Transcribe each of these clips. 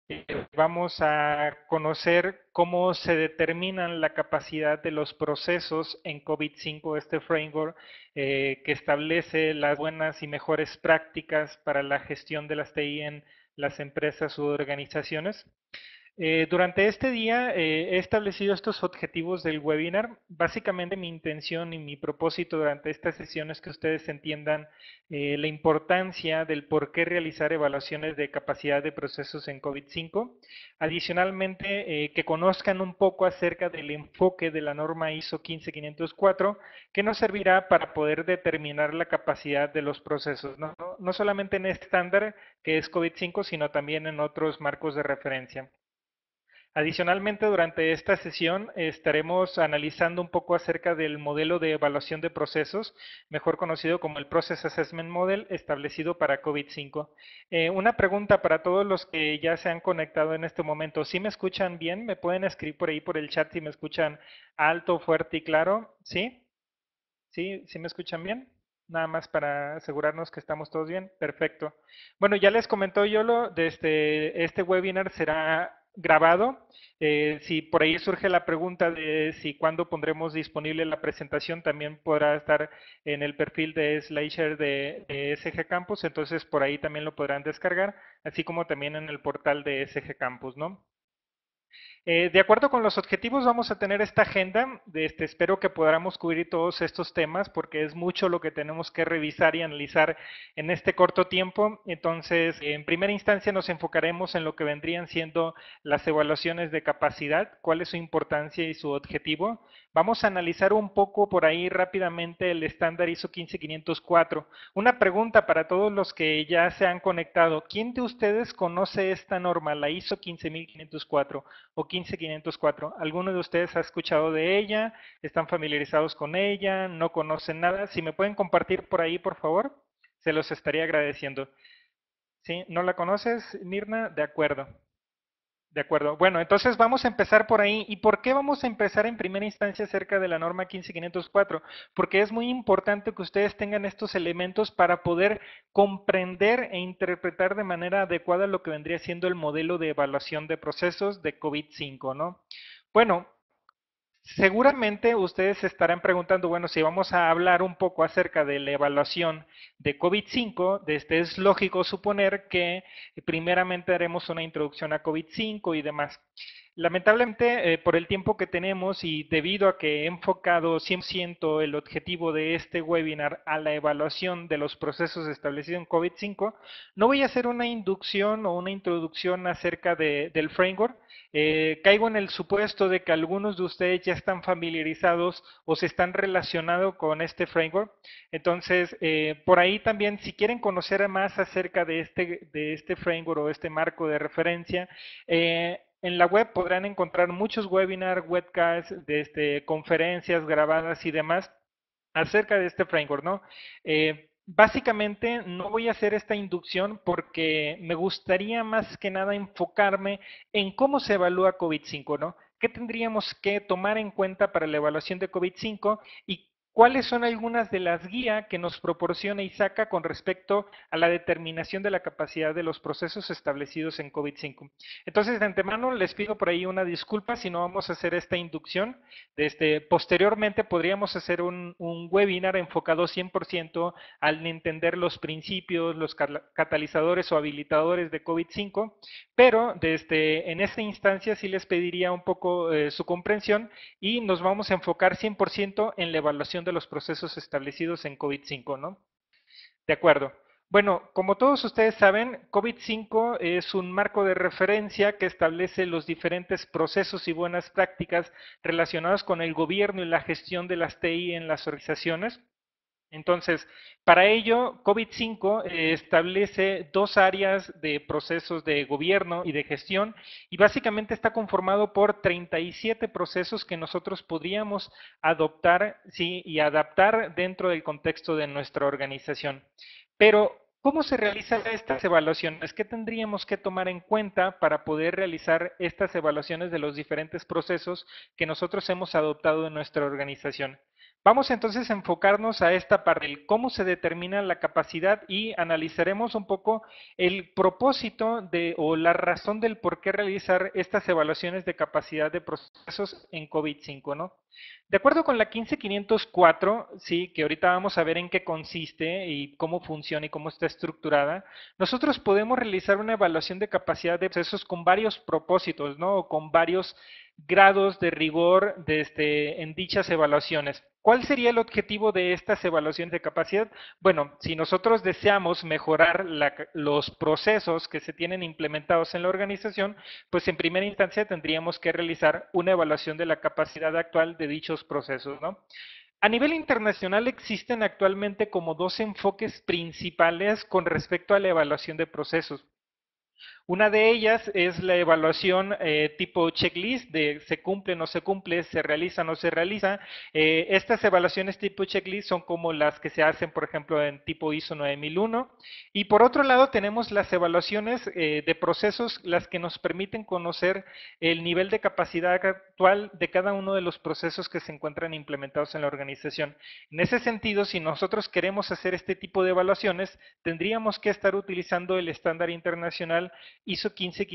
Vamos a conocer cómo se determinan la capacidad de los procesos en COVID-5, este framework que establece las buenas y mejores prácticas para la gestión de las TI en las empresas u organizaciones. Durante este día he establecido estos objetivos del webinar. Básicamente mi intención y mi propósito durante estas sesiones es que ustedes entiendan la importancia del por qué realizar evaluaciones de capacidad de procesos en COVID-5. Adicionalmente, que conozcan un poco acerca del enfoque de la norma ISO 15504, que nos servirá para poder determinar la capacidad de los procesos, no solamente en este estándar que es COVID-5, sino también en otros marcos de referencia. Adicionalmente, durante esta sesión estaremos analizando un poco acerca del modelo de evaluación de procesos, mejor conocido como el Process Assessment Model, establecido para COVID-5. Una pregunta para todos los que ya se han conectado en este momento. ¿Sí me escuchan bien? ¿Me pueden escribir por ahí por el chat si me escuchan alto, fuerte y claro? ¿Sí? ¿Sí? ¿Sí me escuchan bien? Nada más para asegurarnos que estamos todos bien. Perfecto. Bueno, ya les comentó Yolo, de este webinar será grabado. Si por ahí surge la pregunta de si cuándo pondremos disponible la presentación, también podrá estar en el perfil de SlideShare de SG Campus, entonces por ahí también lo podrán descargar, así como también en el portal de SG Campus, ¿no? De acuerdo con los objetivos, vamos a tener esta agenda. Espero que podamos cubrir todos estos temas porque es mucho lo que tenemos que revisar y analizar en este corto tiempo. Entonces, en primera instancia nos enfocaremos en lo que vendrían siendo las evaluaciones de capacidad, cuál es su importancia y su objetivo. Vamos a analizar un poco por ahí rápidamente el estándar ISO 15504. Una pregunta para todos los que ya se han conectado. ¿Quién de ustedes conoce esta norma, la ISO 15504 o 15504? ¿Alguno de ustedes ha escuchado de ella? ¿Están familiarizados con ella? ¿No conocen nada? Si me pueden compartir por ahí, por favor, se los estaría agradeciendo. ¿Sí? ¿No la conoces, Mirna? De acuerdo. De acuerdo. Bueno, entonces vamos a empezar por ahí. ¿Y por qué vamos a empezar en primera instancia acerca de la norma 15504? Porque es muy importante que ustedes tengan estos elementos para poder comprender e interpretar de manera adecuada lo que vendría siendo el modelo de evaluación de procesos de COVID-5, ¿no? Bueno, seguramente ustedes se estarán preguntando, bueno, si vamos a hablar un poco acerca de la evaluación de COVID-5, es lógico suponer que primeramente haremos una introducción a COVID-5 y demás. Lamentablemente, por el tiempo que tenemos y debido a que he enfocado 100% el objetivo de este webinar a la evaluación de los procesos establecidos en COVID-5, no voy a hacer una inducción o una introducción acerca del framework. Caigo en el supuesto de que algunos de ustedes ya están familiarizados o se están relacionando con este framework. Entonces, por ahí también, si quieren conocer más acerca de este framework o este marco de referencia, en la web podrán encontrar muchos webinars, webcasts, conferencias grabadas y demás acerca de este framework, ¿no? Básicamente no voy a hacer esta inducción porque me gustaría más que nada enfocarme en cómo se evalúa COVID-5, ¿no? ¿Qué tendríamos que tomar en cuenta para la evaluación de COVID-5 y cuáles son algunas de las guías que nos proporciona ISACA con respecto a la determinación de la capacidad de los procesos establecidos en COVID-5? Entonces, de antemano les pido por ahí una disculpa si no vamos a hacer esta inducción. Posteriormente podríamos hacer un webinar enfocado 100% al entender los principios, los catalizadores o habilitadores de COVID-5, pero en esta instancia sí les pediría un poco su comprensión y nos vamos a enfocar 100% en la evaluación de los procesos establecidos en COVID-5, ¿no? De acuerdo. Bueno, como todos ustedes saben, COVID-5 es un marco de referencia que establece los diferentes procesos y buenas prácticas relacionados con el gobierno y la gestión de las TI en las organizaciones. Entonces, para ello, COVID-5 establece dos áreas de procesos de gobierno y de gestión y básicamente está conformado por 37 procesos que nosotros podríamos adoptar, sí, y adaptar dentro del contexto de nuestra organización. Pero, ¿cómo se realizan estas evaluaciones? ¿Qué tendríamos que tomar en cuenta para poder realizar estas evaluaciones de los diferentes procesos que nosotros hemos adoptado en nuestra organización? Vamos entonces a enfocarnos a esta parte, el cómo se determina la capacidad y analizaremos un poco el propósito de o la razón del por qué realizar estas evaluaciones de capacidad de procesos en COVID-5, ¿no? De acuerdo con la 15504, sí, que ahorita vamos a ver en qué consiste y cómo funciona y cómo está estructurada, nosotros podemos realizar una evaluación de capacidad de procesos con varios propósitos, ¿no? O con varios grados de rigor en dichas evaluaciones. ¿Cuál sería el objetivo de estas evaluaciones de capacidad? Bueno, si nosotros deseamos mejorar los procesos que se tienen implementados en la organización, pues en primera instancia tendríamos que realizar una evaluación de la capacidad actual de dichos procesos, ¿no? A nivel internacional existen actualmente como dos enfoques principales con respecto a la evaluación de procesos. Una de ellas es la evaluación tipo checklist de se cumple, no se cumple, se realiza, no se realiza. Estas evaluaciones tipo checklist son como las que se hacen, por ejemplo, en tipo ISO 9001. Y por otro lado tenemos las evaluaciones de procesos, las que nos permiten conocer el nivel de capacidad actual de cada uno de los procesos que se encuentran implementados en la organización. En ese sentido, si nosotros queremos hacer este tipo de evaluaciones, tendríamos que estar utilizando el estándar internacional ISO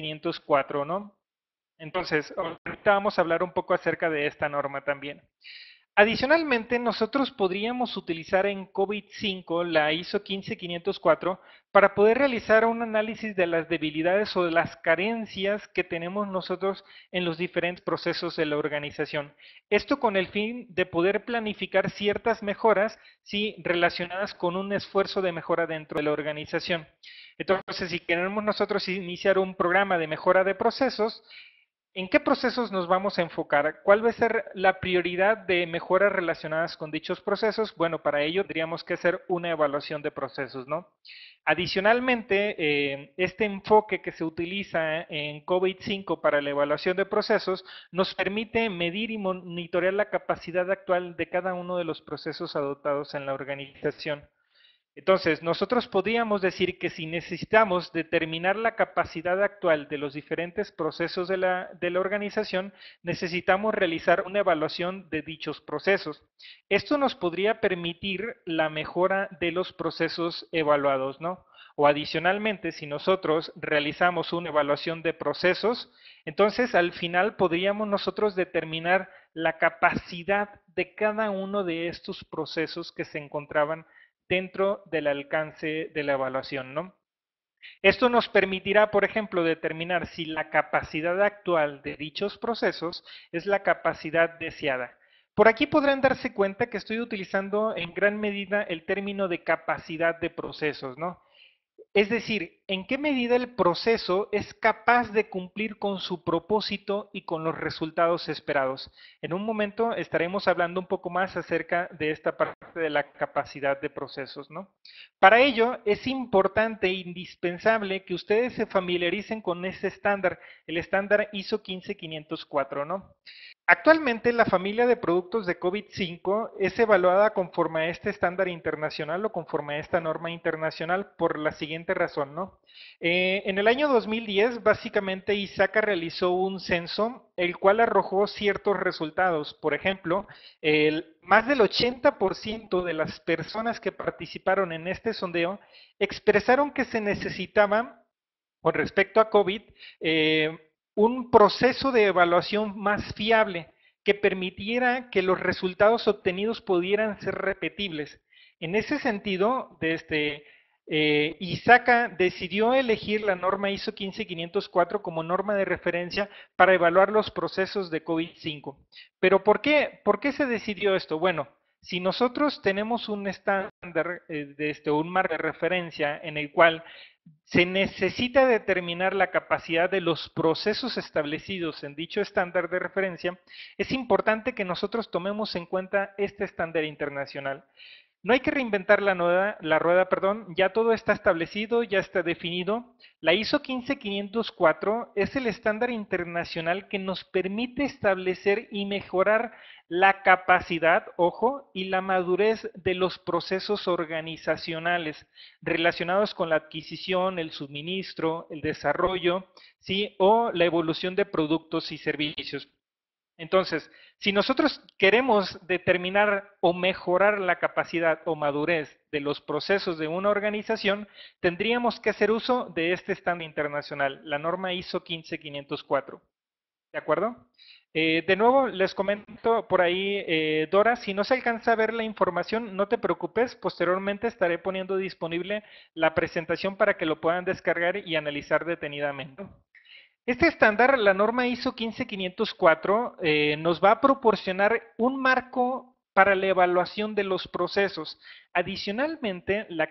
15504, ¿no? Entonces, ahorita vamos a hablar un poco acerca de esta norma también. Adicionalmente, nosotros podríamos utilizar en COVID-5 la ISO 15504 para poder realizar un análisis de las debilidades o de las carencias que tenemos nosotros en los diferentes procesos de la organización. Esto con el fin de poder planificar ciertas mejoras, sí, relacionadas con un esfuerzo de mejora dentro de la organización. Entonces, si queremos nosotros iniciar un programa de mejora de procesos, ¿en qué procesos nos vamos a enfocar? ¿Cuál va a ser la prioridad de mejoras relacionadas con dichos procesos? Bueno, para ello tendríamos que hacer una evaluación de procesos, ¿no? Adicionalmente, este enfoque que se utiliza en COVID-5 para la evaluación de procesos nos permite medir y monitorear la capacidad actual de cada uno de los procesos adoptados en la organización. Entonces, nosotros podríamos decir que si necesitamos determinar la capacidad actual de los diferentes procesos de la organización, necesitamos realizar una evaluación de dichos procesos. Esto nos podría permitir la mejora de los procesos evaluados, ¿no? O adicionalmente, si nosotros realizamos una evaluación de procesos, entonces al final podríamos nosotros determinar la capacidad de cada uno de estos procesos que se encontraban dentro del alcance de la evaluación, ¿no? Esto nos permitirá, por ejemplo, determinar si la capacidad actual de dichos procesos es la capacidad deseada. Por aquí podrán darse cuenta que estoy utilizando en gran medida el término de capacidad de procesos, ¿no? Es decir, en qué medida el proceso es capaz de cumplir con su propósito y con los resultados esperados. En un momento estaremos hablando un poco más acerca de esta parte de la capacidad de procesos, ¿no? Para ello es importante e indispensable que ustedes se familiaricen con ese estándar, el estándar ISO 15504, ¿no? Actualmente la familia de productos de COVID-5 es evaluada conforme a este estándar internacional o conforme a esta norma internacional por la siguiente razón, ¿no? En el año 2010, básicamente ISACA realizó un censo, el cual arrojó ciertos resultados. Por ejemplo, más del 80% de las personas que participaron en este sondeo expresaron que se necesitaba, con respecto a COVID, un proceso de evaluación más fiable que permitiera que los resultados obtenidos pudieran ser repetibles. En ese sentido, ISACA decidió elegir la norma ISO 15504 como norma de referencia para evaluar los procesos de COVID-5. Pero ¿por qué se decidió esto? Bueno, si nosotros tenemos un estándar, un marco de referencia en el cual se necesita determinar la capacidad de los procesos establecidos en dicho estándar de referencia, es importante que nosotros tomemos en cuenta este estándar internacional. No hay que reinventar la rueda, perdón, ya todo está establecido, ya está definido. La ISO 15504 es el estándar internacional que nos permite establecer y mejorar la capacidad, ojo, y la madurez de los procesos organizacionales relacionados con la adquisición, el suministro, el desarrollo, ¿sí? O la evolución de productos y servicios. Entonces, si nosotros queremos determinar o mejorar la capacidad o madurez de los procesos de una organización, tendríamos que hacer uso de este estándar internacional, la norma ISO 15504. ¿De acuerdo? De nuevo, les comento por ahí, Dora, si no se alcanza a ver la información, no te preocupes, posteriormente estaré poniendo disponible la presentación para que lo puedan descargar y analizar detenidamente. Este estándar, la norma ISO 15504, nos va a proporcionar un marco para la evaluación de los procesos. Adicionalmente, la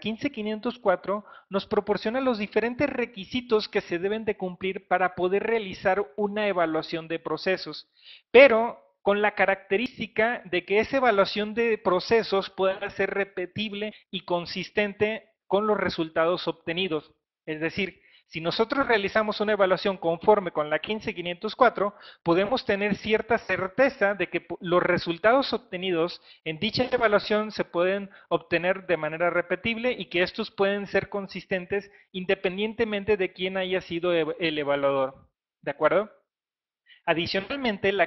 15504 nos proporciona los diferentes requisitos que se deben de cumplir para poder realizar una evaluación de procesos, pero con la característica de que esa evaluación de procesos pueda ser repetible y consistente con los resultados obtenidos. Es decir, si nosotros realizamos una evaluación conforme con la 15504, podemos tener cierta certeza de que los resultados obtenidos en dicha evaluación se pueden obtener de manera repetible y que estos pueden ser consistentes independientemente de quién haya sido el evaluador. ¿De acuerdo? Adicionalmente, la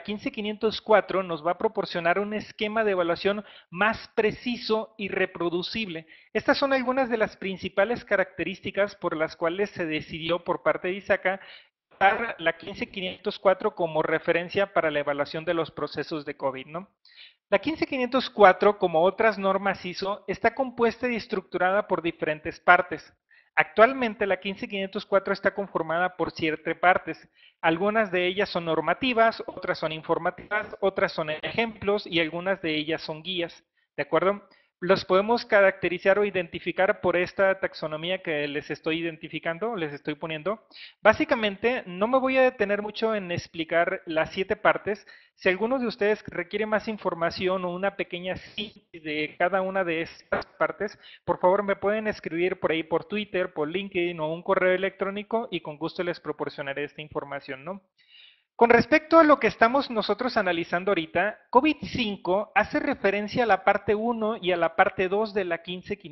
15504 nos va a proporcionar un esquema de evaluación más preciso y reproducible. Estas son algunas de las principales características por las cuales se decidió por parte de ISACA dar la 15504 como referencia para la evaluación de los procesos de COVID, ¿no? La 15504, como otras normas ISO, está compuesta y estructurada por diferentes partes. Actualmente la 15504 está conformada por 7 partes. Algunas de ellas son normativas, otras son informativas, otras son ejemplos y algunas de ellas son guías. ¿De acuerdo? Los podemos caracterizar o identificar por esta taxonomía que les estoy identificando, les estoy poniendo. Básicamente, no me voy a detener mucho en explicar las 7 partes. Si alguno de ustedes requiere más información o una pequeña síntesis de cada una de estas partes, por favor me pueden escribir por ahí por Twitter, por LinkedIn o un correo electrónico y con gusto les proporcionaré esta información, ¿no? Con respecto a lo que estamos nosotros analizando ahorita, COVID-5 hace referencia a la parte 1 y a la parte 2 de la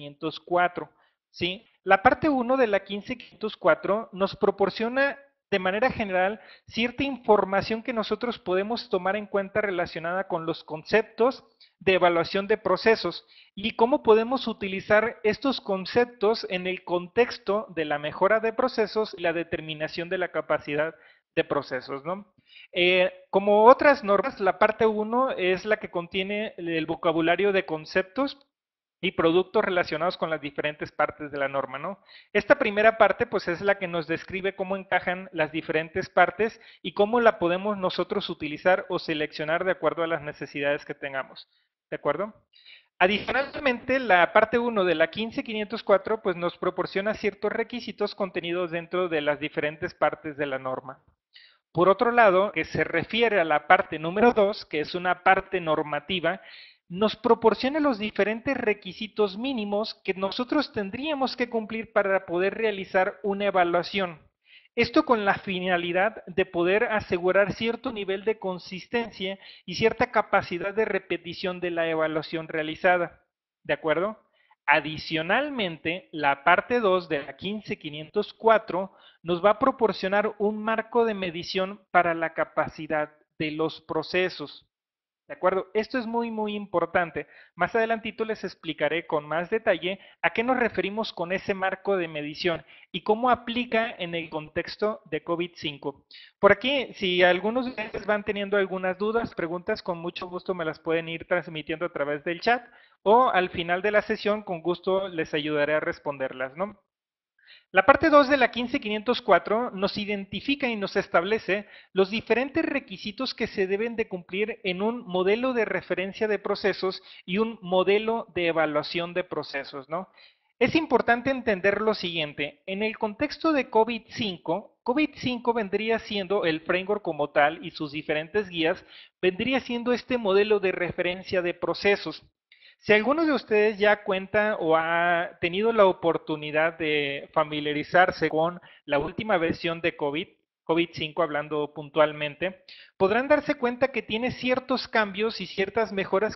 15504, ¿sí? La parte 1 de la 15504 nos proporciona de manera general cierta información que nosotros podemos tomar en cuenta relacionada con los conceptos de evaluación de procesos y cómo podemos utilizar estos conceptos en el contexto de la mejora de procesos y la determinación de la capacidad de procesos, ¿no? Como otras normas, la parte 1 es la que contiene el vocabulario de conceptos y productos relacionados con las diferentes partes de la norma, ¿no? Esta primera parte, pues, es la que nos describe cómo encajan las diferentes partes y cómo la podemos nosotros utilizar o seleccionar de acuerdo a las necesidades que tengamos, ¿de acuerdo? Adicionalmente, la parte 1 de la 15504, pues, nos proporciona ciertos requisitos contenidos dentro de las diferentes partes de la norma. Por otro lado, que se refiere a la parte número 2, que es una parte normativa, nos proporciona los diferentes requisitos mínimos que nosotros tendríamos que cumplir para poder realizar una evaluación. Esto con la finalidad de poder asegurar cierto nivel de consistencia y cierta capacidad de repetición de la evaluación realizada. ¿De acuerdo? Adicionalmente, la parte 2 de la 15504 nos va a proporcionar un marco de medición para la capacidad de los procesos. ¿De acuerdo? Esto es muy, muy importante. Más adelantito les explicaré con más detalle a qué nos referimos con ese marco de medición y cómo aplica en el contexto de COVID-5. Por aquí, si algunos de ustedes van teniendo algunas dudas, preguntas, con mucho gusto me las pueden ir transmitiendo a través del chat o al final de la sesión, con gusto les ayudaré a responderlas, ¿no? La parte 2 de la 15504 nos identifica y nos establece los diferentes requisitos que se deben de cumplir en un modelo de referencia de procesos y un modelo de evaluación de procesos, ¿no? Es importante entender lo siguiente, en el contexto de COVID-5, COVID-5 vendría siendo el framework como tal y sus diferentes guías, vendría siendo este modelo de referencia de procesos. Si alguno de ustedes ya cuenta o ha tenido la oportunidad de familiarizarse con la última versión de COVID-5 hablando puntualmente, podrán darse cuenta que tiene ciertos cambios y ciertas mejoras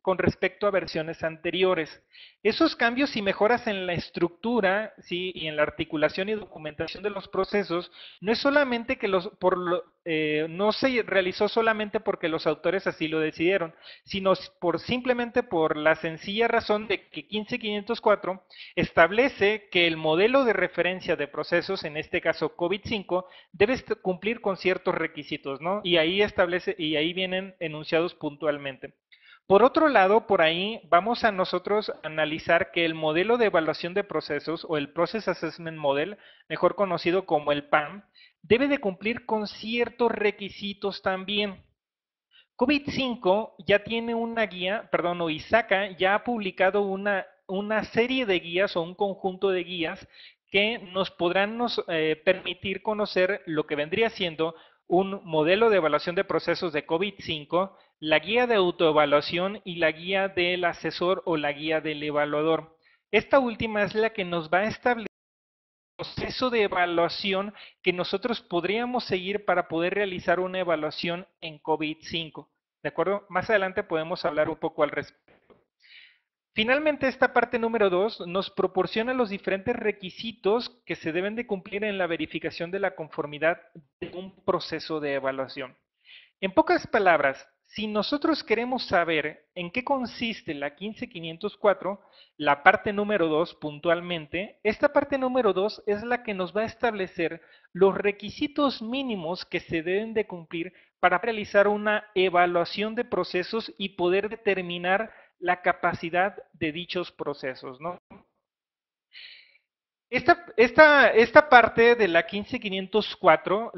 con respecto a versiones anteriores. Esos cambios y mejoras en la estructura, ¿sí? Y en la articulación y documentación de los procesos, no es solamente que no se realizó solamente porque los autores así lo decidieron, sino simplemente por la sencilla razón de que 15504 establece que el modelo de referencia de procesos, en este caso COVID-5, debe cumplir con ciertos requisitos, ¿no? Y ahí vienen enunciados puntualmente. Por otro lado, por ahí vamos a nosotros analizar que el modelo de evaluación de procesos o el Process Assessment Model, mejor conocido como el PAM, debe de cumplir con ciertos requisitos también. COVID-5 ya tiene una guía, perdón, o ISACA ya ha publicado una serie de guías o un conjunto de guías que nos podrán permitir conocer lo que vendría siendo un modelo de evaluación de procesos de COVID-5, la guía de autoevaluación y la guía del asesor o la guía del evaluador. Esta última es la que nos va a establecer el proceso de evaluación que nosotros podríamos seguir para poder realizar una evaluación en COVID-5. ¿De acuerdo? Más adelante podemos hablar un poco al respecto. Finalmente, esta parte número 2 nos proporciona los diferentes requisitos que se deben de cumplir en la verificación de la conformidad de un proceso de evaluación. En pocas palabras, si nosotros queremos saber en qué consiste la 15504, la parte número 2 puntualmente, esta parte número 2 es la que nos va a establecer los requisitos mínimos que se deben de cumplir para realizar una evaluación de procesos y poder determinar la capacidad de dichos procesos, ¿no? Esta parte de la 15504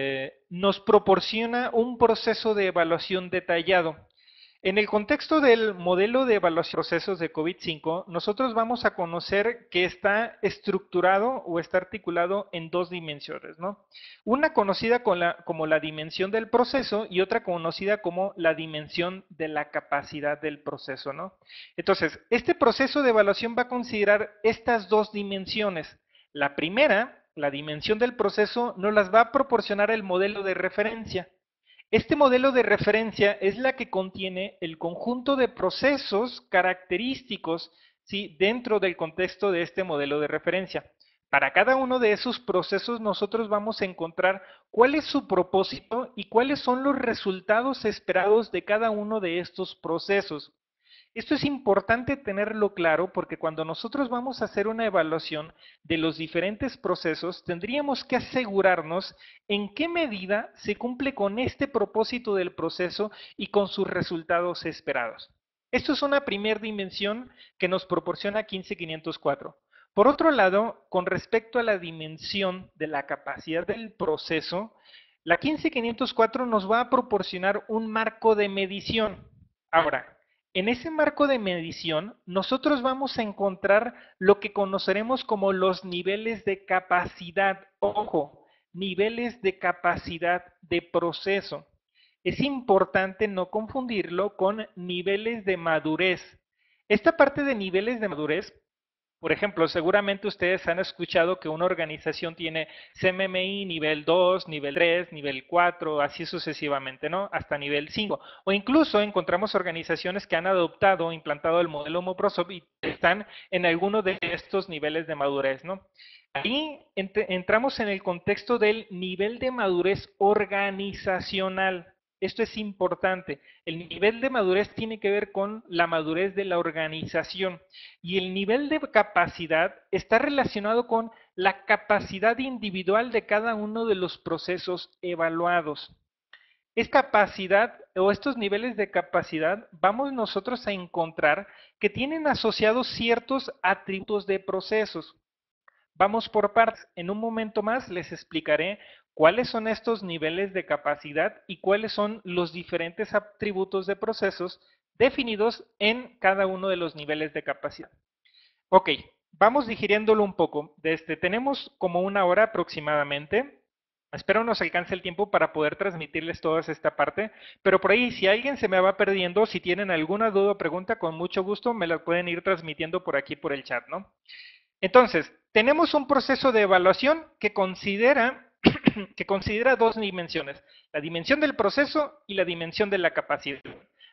nos proporciona un proceso de evaluación detallado. En el contexto del modelo de evaluación de procesos de COVID-5, nosotros vamos a conocer que está estructurado o está articulado en dos dimensiones, ¿no? Una conocida como la dimensión del proceso y otra conocida como la dimensión de la capacidad del proceso, ¿no? Entonces, este proceso de evaluación va a considerar estas dos dimensiones. La primera, la dimensión del proceso, nos las va a proporcionar el modelo de referencia. Este modelo de referencia es la que contiene el conjunto de procesos característicos, ¿sí?, dentro del contexto de este modelo de referencia. Para cada uno de esos procesos nosotros vamos a encontrar cuál es su propósito y cuáles son los resultados esperados de cada uno de estos procesos. Esto es importante tenerlo claro porque cuando nosotros vamos a hacer una evaluación de los diferentes procesos, tendríamos que asegurarnos en qué medida se cumple con este propósito del proceso y con sus resultados esperados. Esto es una primera dimensión que nos proporciona 15504. Por otro lado, con respecto a la dimensión de la capacidad del proceso, la 15504 nos va a proporcionar un marco de medición. Ahora, en ese marco de medición, nosotros vamos a encontrar lo que conoceremos como los niveles de capacidad. Ojo, niveles de capacidad de proceso. Es importante no confundirlo con niveles de madurez. Esta parte de niveles de madurez, por ejemplo, seguramente ustedes han escuchado que una organización tiene CMMI nivel 2, nivel 3, nivel 4, así sucesivamente, ¿no? Hasta nivel 5. O incluso encontramos organizaciones que han adoptado o implantado el modelo Microsoft y están en alguno de estos niveles de madurez, ¿no? Ahí entramos en el contexto del nivel de madurez organizacional. Esto es importante. El nivel de madurez tiene que ver con la madurez de la organización y el nivel de capacidad está relacionado con la capacidad individual de cada uno de los procesos evaluados. Es capacidad o estos niveles de capacidad vamos nosotros a encontrar que tienen asociados ciertos atributos de procesos. Vamos por partes. En un momento más les explicaré cuáles son estos niveles de capacidad y cuáles son los diferentes atributos de procesos definidos en cada uno de los niveles de capacidad. Ok, vamos digiriéndolo un poco. Tenemos como una hora aproximadamente. Espero nos alcance el tiempo para poder transmitirles toda esta parte, pero por ahí si alguien se me va perdiendo, si tienen alguna duda o pregunta, con mucho gusto me la pueden ir transmitiendo por aquí por el chat, ¿no? Entonces, tenemos un proceso de evaluación que considera dos dimensiones, la dimensión del proceso y la dimensión de la capacidad.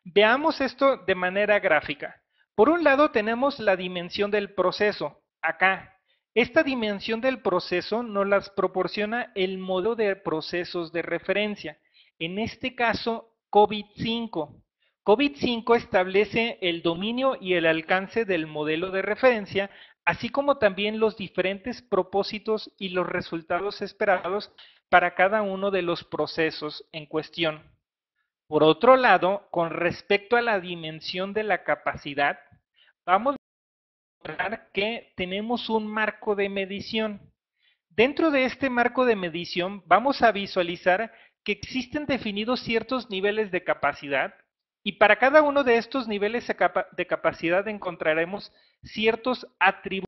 Veamos esto de manera gráfica. Por un lado tenemos la dimensión del proceso, acá. Esta dimensión del proceso nos las proporciona el modelo de procesos de referencia. En este caso, COVID-5. COVID-5 establece el dominio y el alcance del modelo de referencia, así como también los diferentes propósitos y los resultados esperados para cada uno de los procesos en cuestión. Por otro lado, con respecto a la dimensión de la capacidad, vamos a ver que tenemos un marco de medición. Dentro de este marco de medición vamos a visualizar que existen definidos ciertos niveles de capacidad y para cada uno de estos niveles de capacidad encontraremos ciertos atributos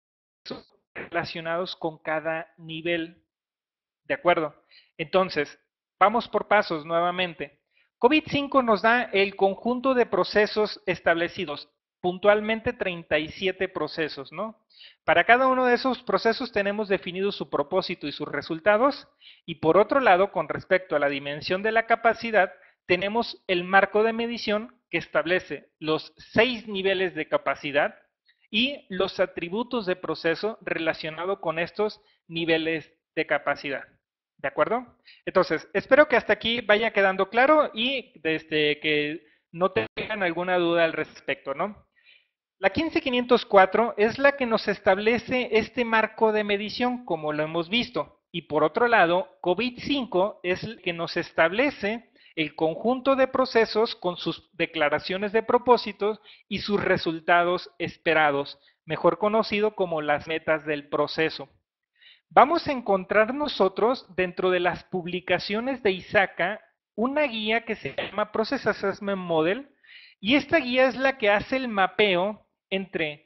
relacionados con cada nivel. ¿De acuerdo? Entonces, vamos por pasos nuevamente. COVID-5 nos da el conjunto de procesos establecidos, puntualmente 37 procesos, ¿no? Para cada uno de esos procesos tenemos definido su propósito y sus resultados, y por otro lado, con respecto a la dimensión de la capacidad, tenemos el marco de medición que establece los 6 niveles de capacidad y los atributos de proceso relacionados con estos niveles de capacidad. ¿De acuerdo? Entonces, espero que hasta aquí vaya quedando claro y desde que no tengan alguna duda al respecto, ¿no? La 15504 es la que nos establece este marco de medición, como lo hemos visto. Y por otro lado, COVID-5 es el que nos establece el conjunto de procesos con sus declaraciones de propósitos y sus resultados esperados, mejor conocido como las metas del proceso. Vamos a encontrar nosotros dentro de las publicaciones de ISACA una guía que se llama Process Assessment Model y esta guía es la que hace el mapeo entre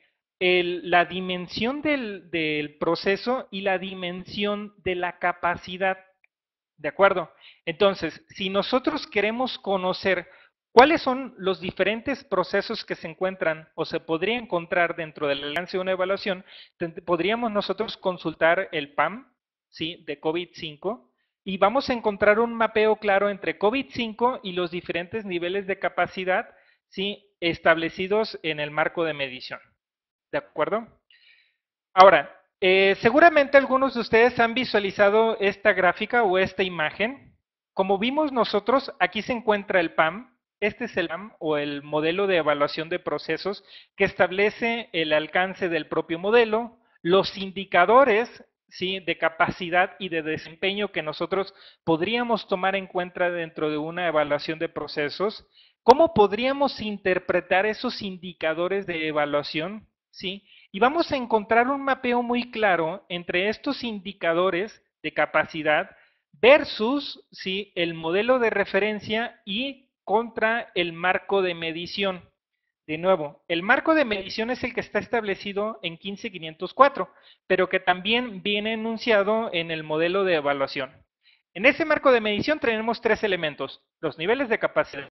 la dimensión del proceso y la dimensión de la capacidad. ¿De acuerdo? Entonces, si nosotros queremos conocer cuáles son los diferentes procesos que se encuentran o se podría encontrar dentro del alcance de una evaluación, podríamos nosotros consultar el PAM, ¿sí? De COVID-5 y vamos a encontrar un mapeo claro entre COVID-5 y los diferentes niveles de capacidad, ¿sí? Establecidos en el marco de medición. ¿De acuerdo? Ahora, seguramente algunos de ustedes han visualizado esta gráfica o esta imagen. Como vimos nosotros, aquí se encuentra el PAM. Este es el PAM o el modelo de evaluación de procesos que establece el alcance del propio modelo, los indicadores, ¿sí? De capacidad y de desempeño que nosotros podríamos tomar en cuenta dentro de una evaluación de procesos. ¿Cómo podríamos interpretar esos indicadores de evaluación? ¿Sí? Y vamos a encontrar un mapeo muy claro entre estos indicadores de capacidad versus, ¿sí? El modelo de referencia y contra el marco de medición. De nuevo, el marco de medición es el que está establecido en 15504, pero que también viene enunciado en el modelo de evaluación. En ese marco de medición tenemos tres elementos: los niveles de capacidad,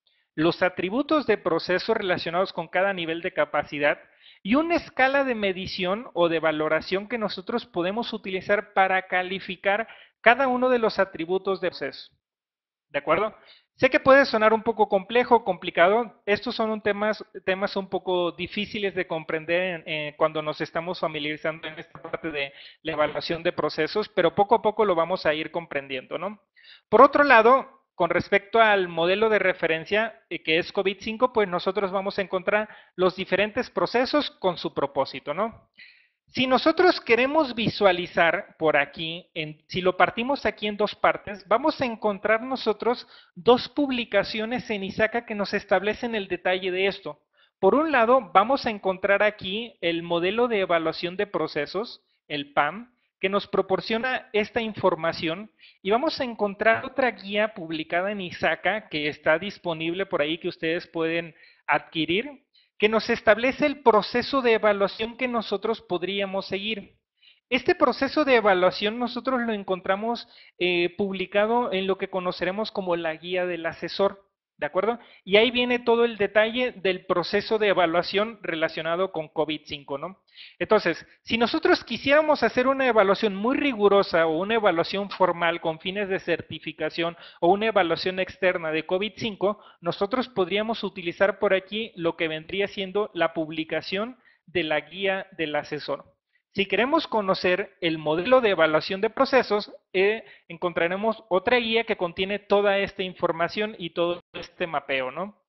los atributos de proceso relacionados con cada nivel de capacidad y una escala de medición o de valoración que nosotros podemos utilizar para calificar cada uno de los atributos de proceso. ¿De acuerdo? Sé que puede sonar un poco complejo, complicado. Estos son temas un poco difíciles de comprender cuando nos estamos familiarizando en esta parte de la evaluación de procesos, pero poco a poco lo vamos a ir comprendiendo, ¿no? Por otro lado, con respecto al modelo de referencia que es COVID-5, pues nosotros vamos a encontrar los diferentes procesos con su propósito, ¿no? Si nosotros queremos visualizar por aquí, si lo partimos aquí en dos partes, vamos a encontrar nosotros dos publicaciones en ISACA que nos establecen el detalle de esto. Por un lado, vamos a encontrar aquí el modelo de evaluación de procesos, el PAM, que nos proporciona esta información y vamos a encontrar otra guía publicada en ISACA que está disponible por ahí que ustedes pueden adquirir, que nos establece el proceso de evaluación que nosotros podríamos seguir. Este proceso de evaluación nosotros lo encontramos publicado en lo que conoceremos como la guía del asesor. ¿De acuerdo? Y ahí viene todo el detalle del proceso de evaluación relacionado con COVID-5, ¿no? Entonces, si nosotros quisiéramos hacer una evaluación muy rigurosa o una evaluación formal con fines de certificación o una evaluación externa de COVID-5, nosotros podríamos utilizar por aquí lo que vendría siendo la publicación de la guía del asesor. Si queremos conocer el modelo de evaluación de procesos, encontraremos otra guía que contiene toda esta información y todo este mapeo, ¿no?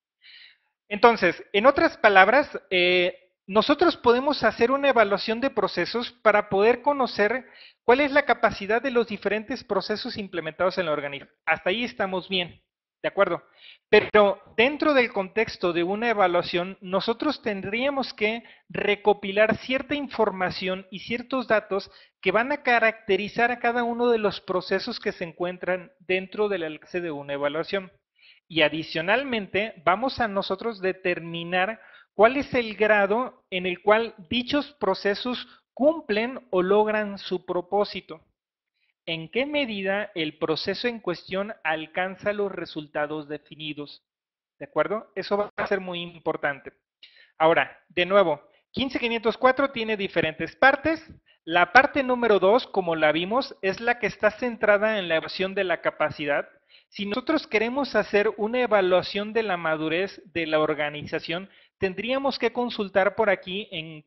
Entonces, en otras palabras, nosotros podemos hacer una evaluación de procesos para poder conocer cuál es la capacidad de los diferentes procesos implementados en la organización. Hasta ahí estamos bien, ¿de acuerdo? Pero dentro del contexto de una evaluación, nosotros tendríamos que recopilar cierta información y ciertos datos que van a caracterizar a cada uno de los procesos que se encuentran dentro del alcance de una evaluación. Y adicionalmente, vamos a nosotros determinar cuál es el grado en el cual dichos procesos cumplen o logran su propósito. ¿En qué medida el proceso en cuestión alcanza los resultados definidos? ¿De acuerdo? Eso va a ser muy importante. Ahora, de nuevo, 15504 tiene diferentes partes. La parte número 2, como la vimos, es la que está centrada en la evaluación de la capacidad. Si nosotros queremos hacer una evaluación de la madurez de la organización, tendríamos que consultar por aquí en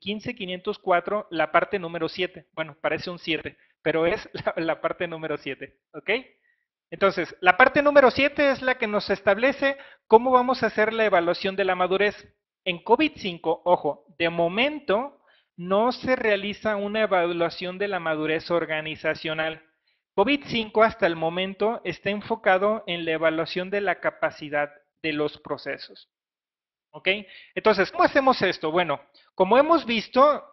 15504 la parte número 7. Bueno, parece un 7, pero es la parte número 7, ¿ok? Entonces, la parte número 7 es la que nos establece cómo vamos a hacer la evaluación de la madurez. En COVID-5, ojo, de momento no se realiza una evaluación de la madurez organizacional. COVID-5 hasta el momento está enfocado en la evaluación de la capacidad de los procesos. ¿Ok? Entonces, ¿cómo hacemos esto? Bueno, como hemos visto,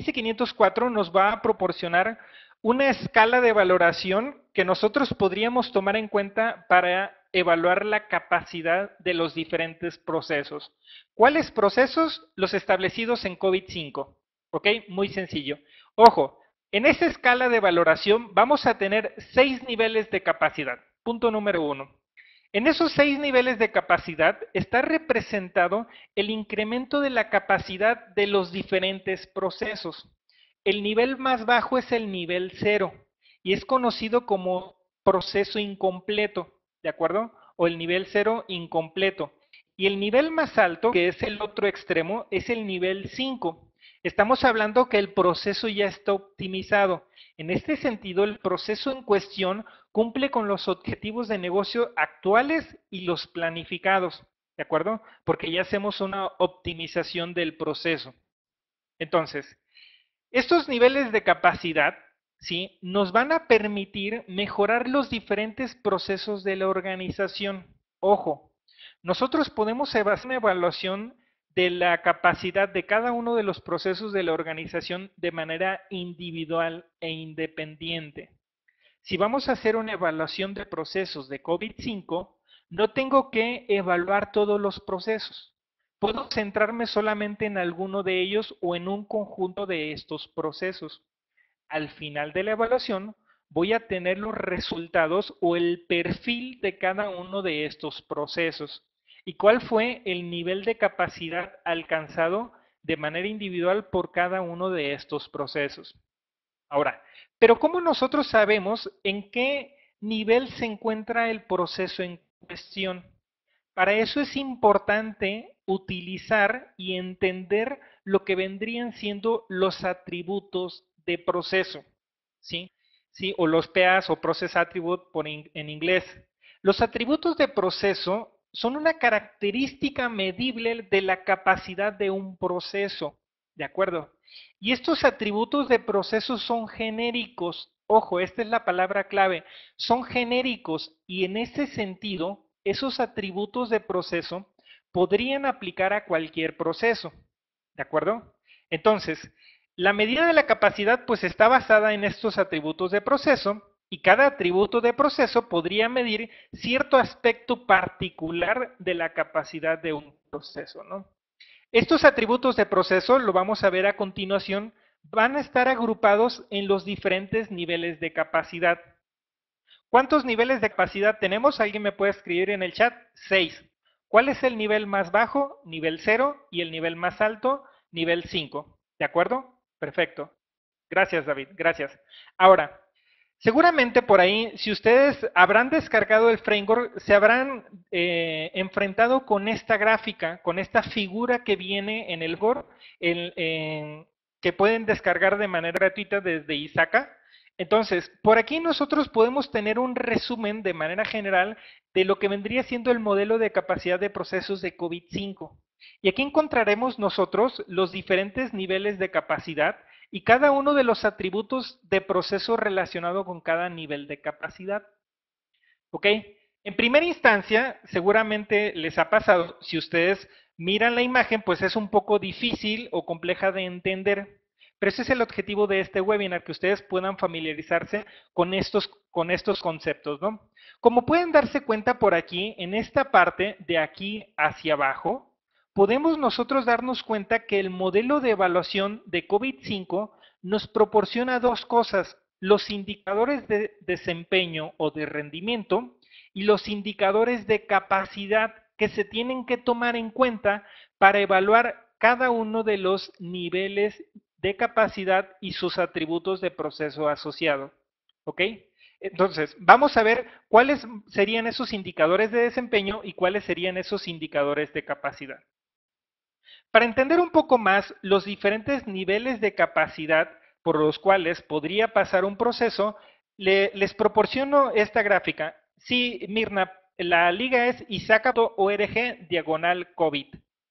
15504 nos va a proporcionar una escala de valoración que nosotros podríamos tomar en cuenta para evaluar la capacidad de los diferentes procesos. ¿Cuáles procesos? Los establecidos en COVID-5. ¿Ok? Muy sencillo. Ojo, en esa escala de valoración vamos a tener 6 niveles de capacidad. Punto número 1. En esos 6 niveles de capacidad está representado el incremento de la capacidad de los diferentes procesos. El nivel más bajo es el nivel 0 y es conocido como proceso incompleto, ¿de acuerdo? O el nivel 0 incompleto. Y el nivel más alto, que es el otro extremo, es el nivel 5. Estamos hablando que el proceso ya está optimizado. En este sentido, el proceso en cuestión cumple con los objetivos de negocio actuales y los planificados, ¿de acuerdo? Porque ya hacemos una optimización del proceso. Entonces, estos niveles de capacidad, ¿sí? Nos van a permitir mejorar los diferentes procesos de la organización. Ojo, nosotros podemos hacer una evaluación de la capacidad de cada uno de los procesos de la organización de manera individual e independiente. Si vamos a hacer una evaluación de procesos de COVID-5, no tengo que evaluar todos los procesos. Puedo centrarme solamente en alguno de ellos o en un conjunto de estos procesos. Al final de la evaluación, voy a tener los resultados o el perfil de cada uno de estos procesos y cuál fue el nivel de capacidad alcanzado de manera individual por cada uno de estos procesos. Ahora, pero ¿cómo nosotros sabemos en qué nivel se encuentra el proceso en cuestión? Para eso es importante utilizar y entender lo que vendrían siendo los atributos de proceso, ¿sí? ¿Sí? O los PAs o Process Attribute en inglés. Los atributos de proceso son una característica medible de la capacidad de un proceso, ¿de acuerdo? Y estos atributos de proceso son genéricos. Ojo, esta es la palabra clave. Son genéricos y en ese sentido, esos atributos de proceso podrían aplicar a cualquier proceso. ¿De acuerdo? Entonces, la medida de la capacidad pues está basada en estos atributos de proceso y cada atributo de proceso podría medir cierto aspecto particular de la capacidad de un proceso, ¿no? Estos atributos de proceso, lo vamos a ver a continuación, van a estar agrupados en los diferentes niveles de capacidad. ¿Cuántos niveles de capacidad tenemos? ¿Alguien me puede escribir en el chat? 6. ¿Cuál es el nivel más bajo? Nivel 0. Y el nivel más alto, nivel 5. ¿De acuerdo? Perfecto. Gracias, David. Gracias. Ahora, seguramente por ahí, si ustedes habrán descargado el framework, se habrán enfrentado con esta gráfica, con esta figura que viene en el board, que pueden descargar de manera gratuita desde Isaka. Entonces, por aquí nosotros podemos tener un resumen de manera general de lo que vendría siendo el modelo de capacidad de procesos de COVID-5. Y aquí encontraremos nosotros los diferentes niveles de capacidad y cada uno de los atributos de proceso relacionado con cada nivel de capacidad. ¿Ok? En primera instancia, seguramente les ha pasado, si ustedes miran la imagen, pues es un poco difícil o compleja de entender. Pero ese es el objetivo de este webinar, que ustedes puedan familiarizarse con estos conceptos, ¿no? Como pueden darse cuenta por aquí, en esta parte de aquí hacia abajo, podemos nosotros darnos cuenta que el modelo de evaluación de COVID-5 nos proporciona dos cosas: los indicadores de desempeño o de rendimiento y los indicadores de capacidad que se tienen que tomar en cuenta para evaluar cada uno de los niveles de capacidad y sus atributos de proceso asociado. ¿Ok? Entonces, vamos a ver cuáles serían esos indicadores de desempeño y cuáles serían esos indicadores de capacidad. Para entender un poco más los diferentes niveles de capacidad por los cuales podría pasar un proceso, les proporciono esta gráfica. Sí, Mirna, la liga es isaca.org/COVID.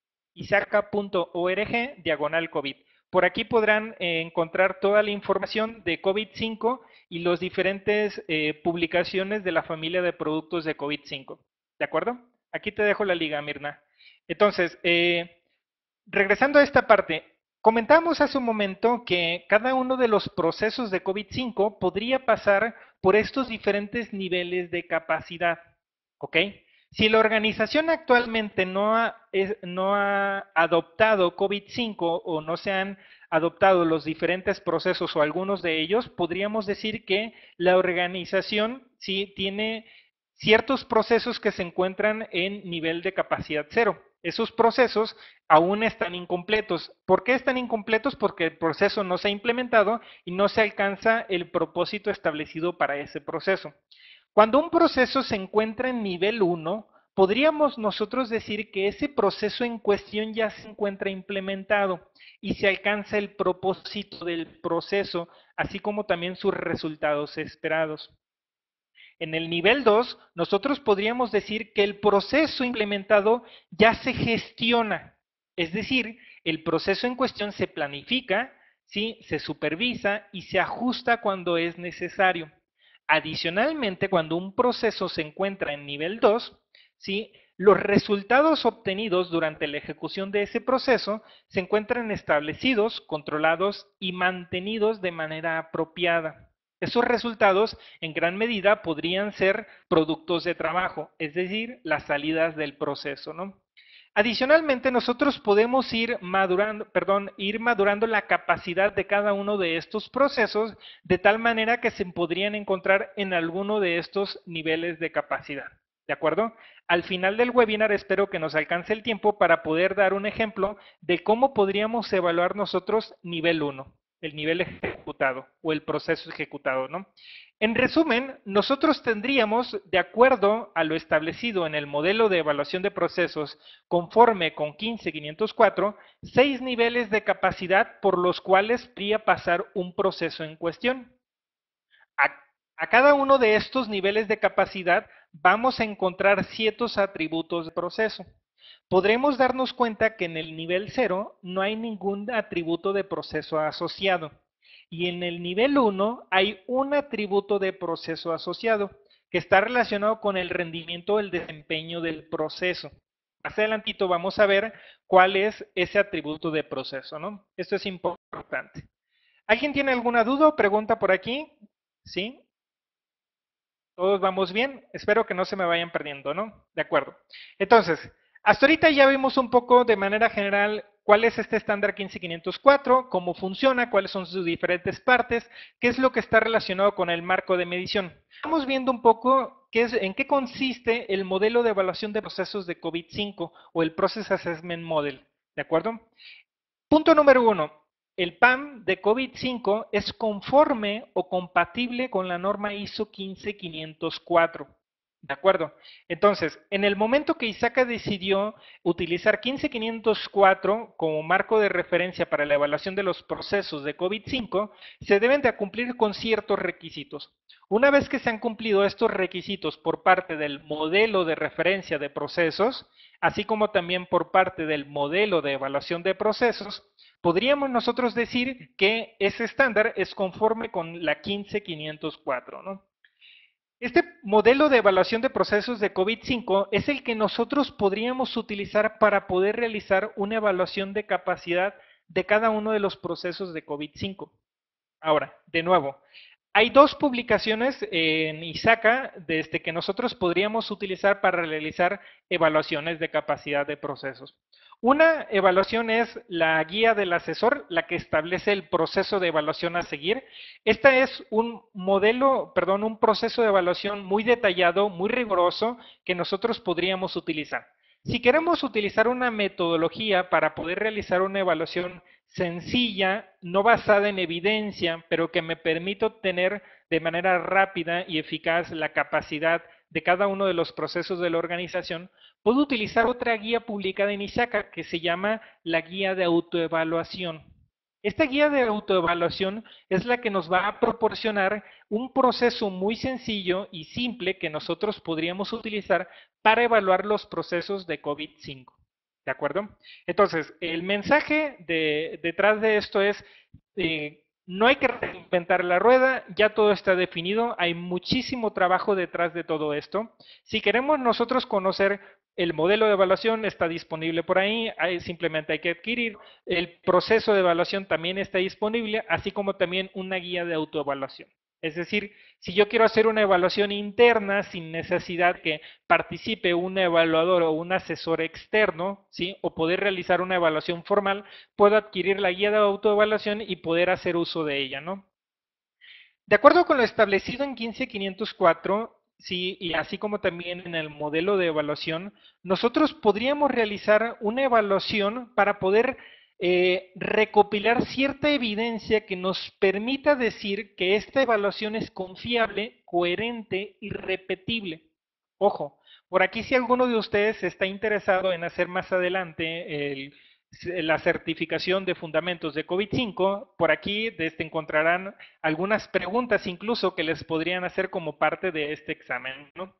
isaca.org/COVID. Por aquí podrán encontrar toda la información de COVID-5 y las diferentes publicaciones de la familia de productos de COVID-5. ¿De acuerdo? Aquí te dejo la liga, Mirna. Entonces, regresando a esta parte, comentamos hace un momento que cada uno de los procesos de COVID-5 podría pasar por estos diferentes niveles de capacidad, ¿ok? Si la organización actualmente no ha adoptado COVID-5 o no se han adoptado los diferentes procesos o algunos de ellos, podríamos decir que la organización sí tiene ciertos procesos que se encuentran en nivel de capacidad cero. Esos procesos aún están incompletos. ¿Por qué están incompletos? Porque el proceso no se ha implementado y no se alcanza el propósito establecido para ese proceso. Cuando un proceso se encuentra en nivel 1, podríamos nosotros decir que ese proceso en cuestión ya se encuentra implementado y se alcanza el propósito del proceso, así como también sus resultados esperados. En el nivel 2, nosotros podríamos decir que el proceso implementado ya se gestiona, es decir, el proceso en cuestión se planifica, ¿sí? Se supervisa y se ajusta cuando es necesario. Adicionalmente, cuando un proceso se encuentra en nivel 2, ¿sí? Los resultados obtenidos durante la ejecución de ese proceso se encuentran establecidos, controlados y mantenidos de manera apropiada. Esos resultados en gran medida podrían ser productos de trabajo, es decir, las salidas del proceso, ¿no? Adicionalmente, nosotros podemos ir madurando la capacidad de cada uno de estos procesos de tal manera que se podrían encontrar en alguno de estos niveles de capacidad. ¿De acuerdo? Al final del webinar espero que nos alcance el tiempo para poder dar un ejemplo de cómo podríamos evaluar nosotros nivel 1, el nivel ejecutado o el proceso ejecutado, ¿no? En resumen, nosotros tendríamos, de acuerdo a lo establecido en el modelo de evaluación de procesos conforme con 15504, 6 niveles de capacidad por los cuales podría pasar un proceso en cuestión. A cada uno de estos niveles de capacidad vamos a encontrar ciertos atributos de proceso. Podremos darnos cuenta que en el nivel 0 no hay ningún atributo de proceso asociado. Y en el nivel 1 hay un atributo de proceso asociado que está relacionado con el rendimiento o el desempeño del proceso. Más adelantito vamos a ver cuál es ese atributo de proceso, ¿no? Esto es importante. ¿Alguien tiene alguna duda o pregunta por aquí? ¿Sí? ¿Todos vamos bien? Espero que no se me vayan perdiendo, ¿no? De acuerdo. Entonces, hasta ahorita ya vimos un poco de manera general cuál es este estándar 15504, cómo funciona, cuáles son sus diferentes partes, qué es lo que está relacionado con el marco de medición. Estamos viendo un poco en qué consiste el modelo de evaluación de procesos de COVID-5 o el Process Assessment Model, ¿de acuerdo? Punto número 1. El PAM de COVID-5 es conforme o compatible con la norma ISO 15504. ¿De acuerdo? Entonces, en el momento que ISACA decidió utilizar 15504 como marco de referencia para la evaluación de los procesos de COVID-5, se deben de cumplir con ciertos requisitos. Una vez que se han cumplido estos requisitos por parte del modelo de referencia de procesos, así como también por parte del modelo de evaluación de procesos, podríamos nosotros decir que ese estándar es conforme con la 15504, ¿no? Este modelo de evaluación de procesos de COVID-5 es el que nosotros podríamos utilizar para poder realizar una evaluación de capacidad de cada uno de los procesos de COVID-5. Ahora, de nuevo, hay dos publicaciones en ISACA desde que nosotros podríamos utilizar para realizar evaluaciones de capacidad de procesos. Una evaluación es la guía del asesor, la que establece el proceso de evaluación a seguir. Esta es un un proceso de evaluación muy detallado, muy riguroso, que nosotros podríamos utilizar. Si queremos utilizar una metodología para poder realizar una evaluación sencilla, no basada en evidencia, pero que me permita obtener de manera rápida y eficaz la capacidad de cada uno de los procesos de la organización, puedo utilizar otra guía publicada en ISACA que se llama la guía de autoevaluación. Esta guía de autoevaluación es la que nos va a proporcionar un proceso muy sencillo y simple que nosotros podríamos utilizar para evaluar los procesos de COVID-5. ¿De acuerdo? Entonces, el mensaje detrás de esto es, no hay que reinventar la rueda, ya todo está definido, hay muchísimo trabajo detrás de todo esto. Si queremos nosotros conocer el modelo de evaluación, está disponible por ahí, simplemente hay que adquirir. El proceso de evaluación también está disponible, así como también una guía de autoevaluación. Es decir, si yo quiero hacer una evaluación interna sin necesidad que participe un evaluador o un asesor externo, ¿sí? O poder realizar una evaluación formal, puedo adquirir la guía de autoevaluación y poder hacer uso de ella, ¿no? De acuerdo con lo establecido en 15504, sí, y así como también en el modelo de evaluación, nosotros podríamos realizar una evaluación para poder recopilar cierta evidencia que nos permita decir que esta evaluación es confiable, coherente y repetible. Ojo, por aquí si alguno de ustedes está interesado en hacer más adelante la certificación de fundamentos de COVID-5, por aquí encontrarán algunas preguntas incluso que les podrían hacer como parte de este examen, ¿no?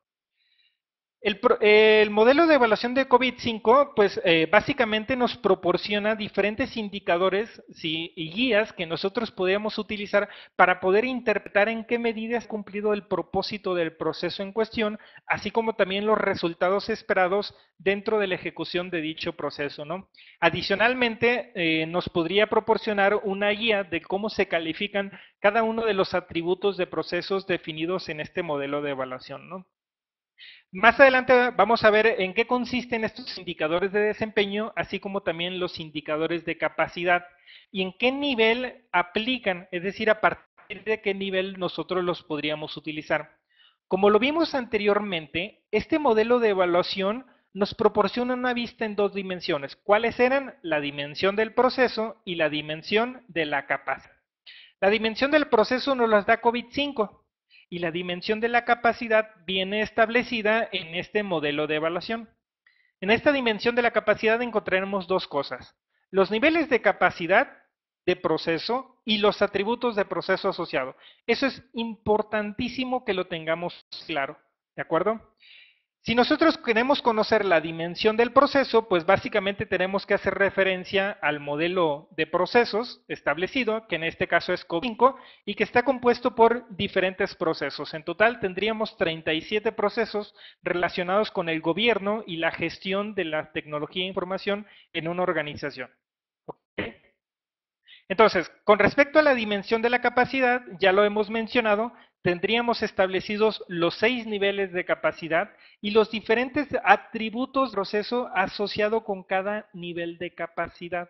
El modelo de evaluación de COVID-5, pues básicamente nos proporciona diferentes indicadores, ¿sí? Y guías que nosotros podemos utilizar para poder interpretar en qué medida ha cumplido el propósito del proceso en cuestión, así como también los resultados esperados dentro de la ejecución de dicho proceso, ¿no? Adicionalmente, nos podría proporcionar una guía de cómo se califican cada uno de los atributos de procesos definidos en este modelo de evaluación, ¿no? Más adelante vamos a ver en qué consisten estos indicadores de desempeño, así como también los indicadores de capacidad y en qué nivel aplican, es decir, a partir de qué nivel nosotros los podríamos utilizar. Como lo vimos anteriormente, este modelo de evaluación nos proporciona una vista en dos dimensiones. ¿Cuáles eran? La dimensión del proceso y la dimensión de la capacidad. La dimensión del proceso nos las da COVID-5 y la dimensión de la capacidad viene establecida en este modelo de evaluación. En esta dimensión de la capacidad encontraremos dos cosas: los niveles de capacidad de proceso y los atributos de proceso asociado. Eso es importantísimo que lo tengamos claro, ¿de acuerdo? Si nosotros queremos conocer la dimensión del proceso, pues básicamente tenemos que hacer referencia al modelo de procesos establecido, que en este caso es COVID-5, y que está compuesto por diferentes procesos. En total tendríamos 37 procesos relacionados con el gobierno y la gestión de la tecnología e información en una organización. ¿Okay? Entonces, con respecto a la dimensión de la capacidad, ya lo hemos mencionado, tendríamos establecidos los 6 niveles de capacidad y los diferentes atributos del proceso asociado con cada nivel de capacidad.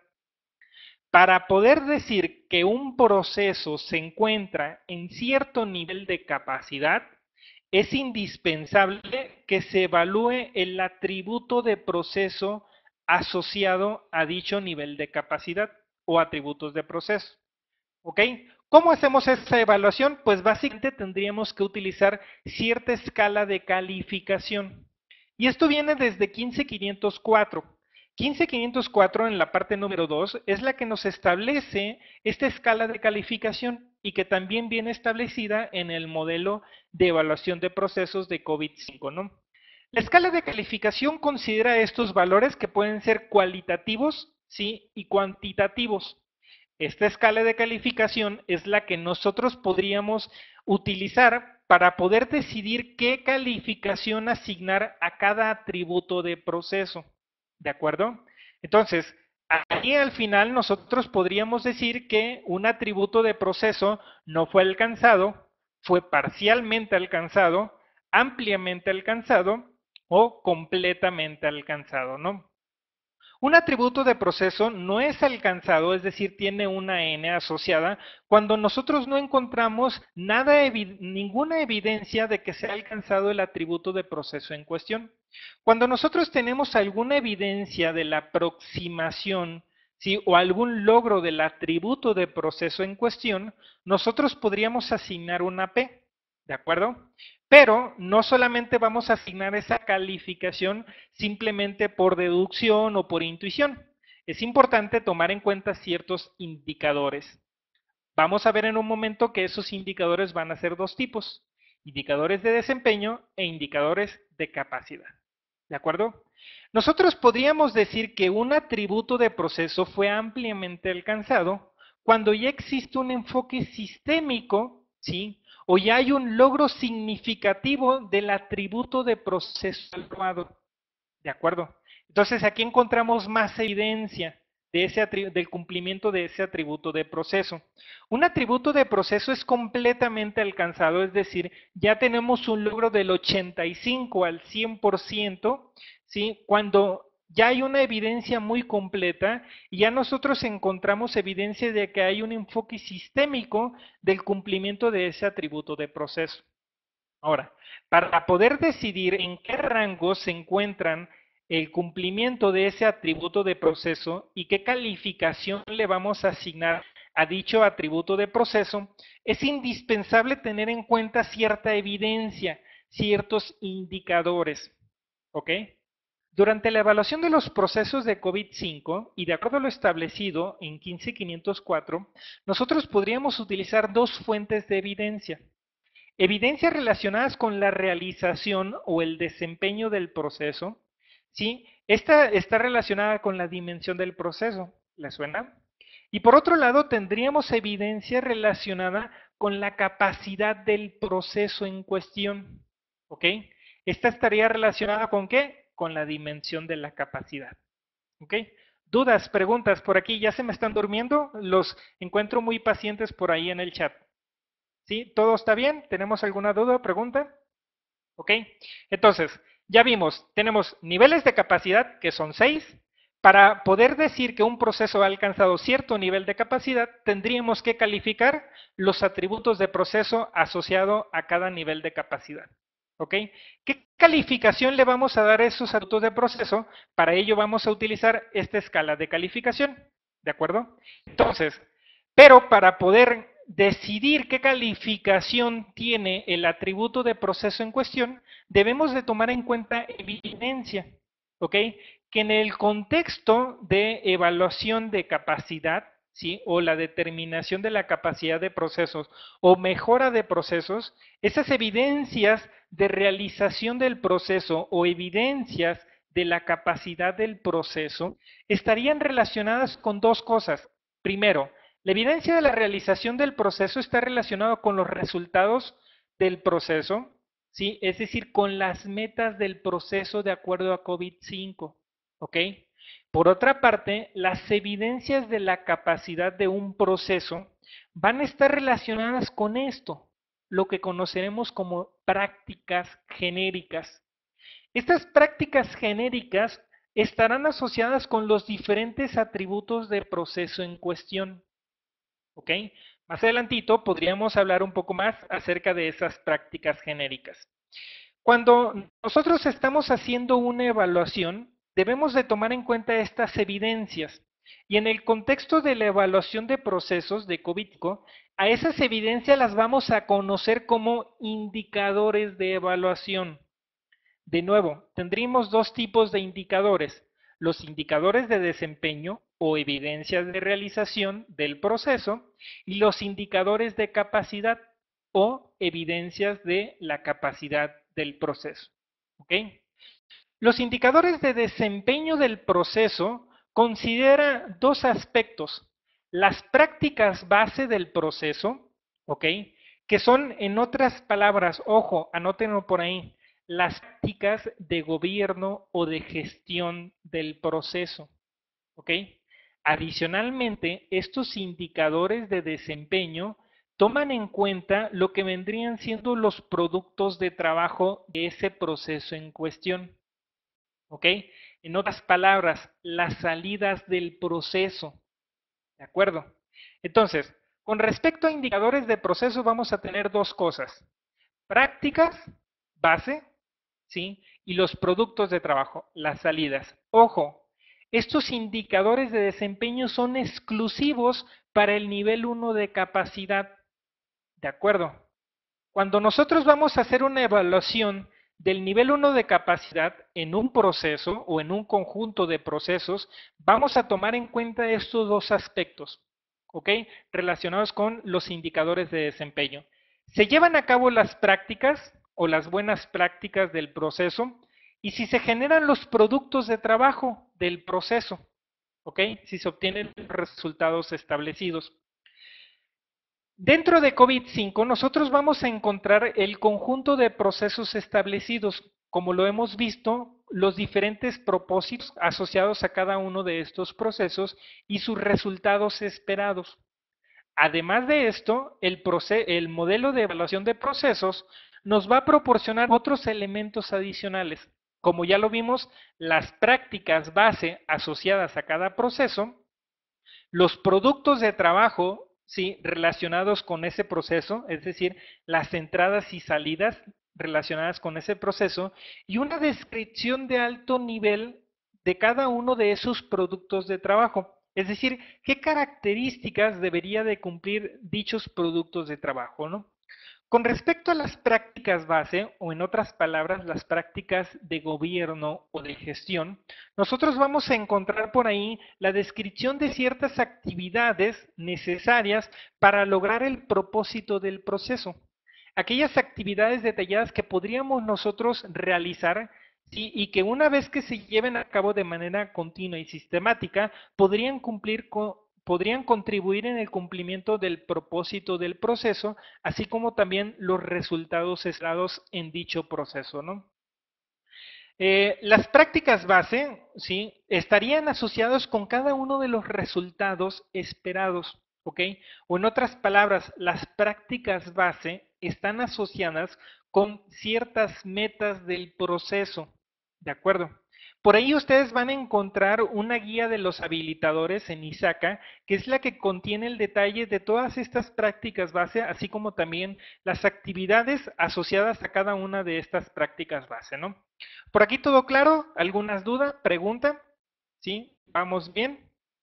Para poder decir que un proceso se encuentra en cierto nivel de capacidad, es indispensable que se evalúe el atributo de proceso asociado a dicho nivel de capacidad o atributos de proceso. ¿Ok? ¿Cómo hacemos esa evaluación? Pues básicamente tendríamos que utilizar cierta escala de calificación. Y esto viene desde 15504. 15504 en la parte número 2 es la que nos establece esta escala de calificación y que también viene establecida en el modelo de evaluación de procesos de COVID-5, ¿no? La escala de calificación considera estos valores que pueden ser cualitativos, ¿sí? Y cuantitativos. Esta escala de calificación es la que nosotros podríamos utilizar para poder decidir qué calificación asignar a cada atributo de proceso. ¿De acuerdo? Entonces, ahí al final nosotros podríamos decir que un atributo de proceso no fue alcanzado, fue parcialmente alcanzado, ampliamente alcanzado o completamente alcanzado, ¿no? Un atributo de proceso no es alcanzado, es decir, tiene una n asociada, cuando nosotros no encontramos ninguna evidencia de que se ha alcanzado el atributo de proceso en cuestión. Cuando nosotros tenemos alguna evidencia de la aproximación, ¿sí? O algún logro del atributo de proceso en cuestión, nosotros podríamos asignar una P, ¿de acuerdo? Pero no solamente vamos a asignar esa calificación simplemente por deducción o por intuición. Es importante tomar en cuenta ciertos indicadores. Vamos a ver en un momento que esos indicadores van a ser dos tipos, indicadores de desempeño e indicadores de capacidad. ¿De acuerdo? Nosotros podríamos decir que un atributo de proceso fue ampliamente alcanzado cuando ya existe un enfoque sistémico, ¿sí? O ya hay un logro significativo del atributo de proceso evaluado. ¿De acuerdo? Entonces aquí encontramos más evidencia del cumplimiento de ese atributo de proceso. Un atributo de proceso es completamente alcanzado, es decir, ya tenemos un logro del 85 al 100%, ¿sí? Cuando ya hay una evidencia muy completa y ya nosotros encontramos evidencia de que hay un enfoque sistémico del cumplimiento de ese atributo de proceso. Ahora, para poder decidir en qué rango se encuentran el cumplimiento de ese atributo de proceso y qué calificación le vamos a asignar a dicho atributo de proceso, es indispensable tener en cuenta cierta evidencia, ciertos indicadores. ¿Ok? Durante la evaluación de los procesos de COVID-5 y de acuerdo a lo establecido en 15504, nosotros podríamos utilizar dos fuentes de evidencia. Evidencias relacionadas con la realización o el desempeño del proceso, ¿sí? Esta está relacionada con la dimensión del proceso, ¿le suena? Y por otro lado, tendríamos evidencia relacionada con la capacidad del proceso en cuestión, ¿ok? Esta estaría relacionada con ¿qué? Con la dimensión de la capacidad, ¿ok? Dudas, preguntas por aquí, ¿ya se me están durmiendo? Los encuentro muy pacientes por ahí en el chat. ¿Sí? ¿Todo está bien? ¿Tenemos alguna duda o pregunta? ¿Ok? Entonces, ya vimos, tenemos niveles de capacidad, que son 6. Para poder decir que un proceso ha alcanzado cierto nivel de capacidad, tendríamos que calificar los atributos de proceso asociado a cada nivel de capacidad. ¿Ok? ¿Qué calificación le vamos a dar a esos atributos de proceso? Para ello vamos a utilizar esta escala de calificación. ¿De acuerdo? Entonces, pero para poder decidir qué calificación tiene el atributo de proceso en cuestión, debemos de tomar en cuenta evidencia, ¿ok? Que en el contexto de evaluación de capacidad, ¿sí? O la determinación de la capacidad de procesos o mejora de procesos, esas evidencias de realización del proceso o evidencias de la capacidad del proceso estarían relacionadas con dos cosas. Primero, la evidencia de la realización del proceso está relacionada con los resultados del proceso, ¿sí? Es decir, con las metas del proceso de acuerdo a COVID-5, ¿ok? Por otra parte, las evidencias de la capacidad de un proceso van a estar relacionadas con esto, lo que conoceremos como prácticas genéricas. Estas prácticas genéricas estarán asociadas con los diferentes atributos de proceso en cuestión. ¿Ok? Más adelantito podríamos hablar un poco más acerca de esas prácticas genéricas. Cuando nosotros estamos haciendo una evaluación, debemos de tomar en cuenta estas evidencias. Y en el contexto de la evaluación de procesos de COVID, a esas evidencias las vamos a conocer como indicadores de evaluación. De nuevo, tendríamos dos tipos de indicadores: los indicadores de desempeño o evidencias de realización del proceso y los indicadores de capacidad o evidencias de la capacidad del proceso. ¿Ok? Los indicadores de desempeño del proceso consideran dos aspectos: las prácticas base del proceso, ¿ok? Que son, en otras palabras, ojo, anótenlo por ahí, las prácticas de gobierno o de gestión del proceso, ¿ok? Adicionalmente, estos indicadores de desempeño toman en cuenta lo que vendrían siendo los productos de trabajo de ese proceso en cuestión. ¿Ok? En otras palabras, las salidas del proceso. ¿De acuerdo? Entonces, con respecto a indicadores de proceso vamos a tener dos cosas: prácticas, base, ¿sí? Y los productos de trabajo, las salidas. Ojo, estos indicadores de desempeño son exclusivos para el nivel 1 de capacidad. ¿De acuerdo? Cuando nosotros vamos a hacer una evaluación del nivel 1 de capacidad en un proceso o en un conjunto de procesos, vamos a tomar en cuenta estos dos aspectos, ¿ok? Relacionados con los indicadores de desempeño. Se llevan a cabo las prácticas o las buenas prácticas del proceso y si se generan los productos de trabajo del proceso, ¿ok? Si se obtienen resultados establecidos. Dentro de COVID-5 nosotros vamos a encontrar el conjunto de procesos establecidos, como lo hemos visto, los diferentes propósitos asociados a cada uno de estos procesos y sus resultados esperados. Además de esto, el modelo de evaluación de procesos nos va a proporcionar otros elementos adicionales, como ya lo vimos, las prácticas base asociadas a cada proceso, los productos de trabajo, sí, relacionados con ese proceso, es decir, las entradas y salidas relacionadas con ese proceso, y una descripción de alto nivel de cada uno de esos productos de trabajo. Es decir, qué características debería de cumplir dichos productos de trabajo, ¿no? Con respecto a las prácticas base, o en otras palabras, las prácticas de gobierno o de gestión, nosotros vamos a encontrar por ahí la descripción de ciertas actividades necesarias para lograr el propósito del proceso. Aquellas actividades detalladas que podríamos nosotros realizar, ¿sí? Y que una vez que se lleven a cabo de manera continua y sistemática, podrían contribuir en el cumplimiento del propósito del proceso, así como también los resultados esperados en dicho proceso, ¿no? Las prácticas base, ¿sí? Estarían asociados con cada uno de los resultados esperados, ¿ok? O en otras palabras, las prácticas base están asociadas con ciertas metas del proceso, ¿de acuerdo? Por ahí ustedes van a encontrar una guía de los habilitadores en ISACA, que es la que contiene el detalle de todas estas prácticas base, así como también las actividades asociadas a cada una de estas prácticas base, ¿no? ¿Por aquí todo claro? ¿Algunas dudas? ¿Pregunta? ¿Sí? ¿Vamos bien?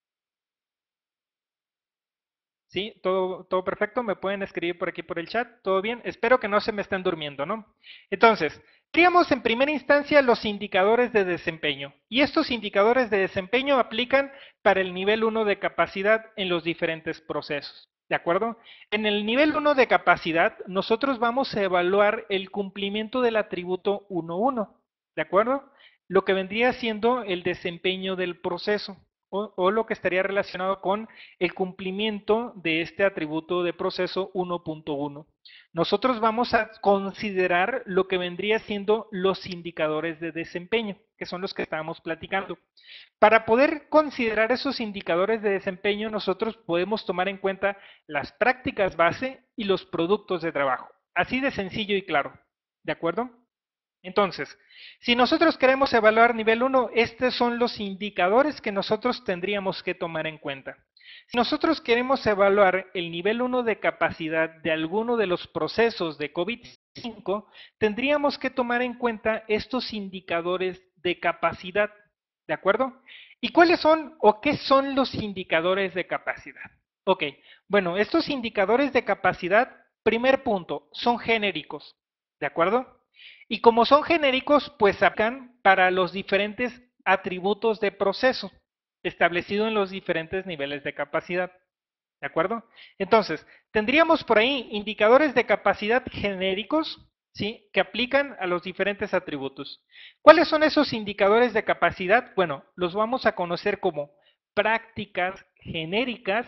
¿Sí? ¿Todo perfecto? ¿Me pueden escribir por aquí por el chat? ¿Todo bien? Espero que no se me estén durmiendo, ¿no? Entonces, veríamos en primera instancia los indicadores de desempeño. Y estos indicadores de desempeño aplican para el nivel 1 de capacidad en los diferentes procesos. ¿De acuerdo? En el nivel 1 de capacidad, nosotros vamos a evaluar el cumplimiento del atributo 1.1. ¿De acuerdo? Lo que vendría siendo el desempeño del proceso. o lo que estaría relacionado con el cumplimiento de este atributo de proceso 1.1. Nosotros vamos a considerar lo que vendría siendo los indicadores de desempeño, que son los que estábamos platicando. Para poder considerar esos indicadores de desempeño, nosotros podemos tomar en cuenta las prácticas base y los productos de trabajo. Así de sencillo y claro. ¿De acuerdo? Entonces, si nosotros queremos evaluar nivel 1, estos son los indicadores que nosotros tendríamos que tomar en cuenta. Si nosotros queremos evaluar el nivel 1 de capacidad de alguno de los procesos de COVID-5, tendríamos que tomar en cuenta estos indicadores de capacidad, ¿de acuerdo? ¿Y cuáles son o qué son los indicadores de capacidad? Ok, bueno, estos indicadores de capacidad, primer punto, son genéricos, ¿de acuerdo? Y como son genéricos, pues sacan para los diferentes atributos de proceso establecido en los diferentes niveles de capacidad. ¿De acuerdo? Entonces, tendríamos por ahí indicadores de capacidad genéricos, ¿sí? Que aplican a los diferentes atributos. ¿Cuáles son esos indicadores de capacidad? Bueno, los vamos a conocer como prácticas genéricas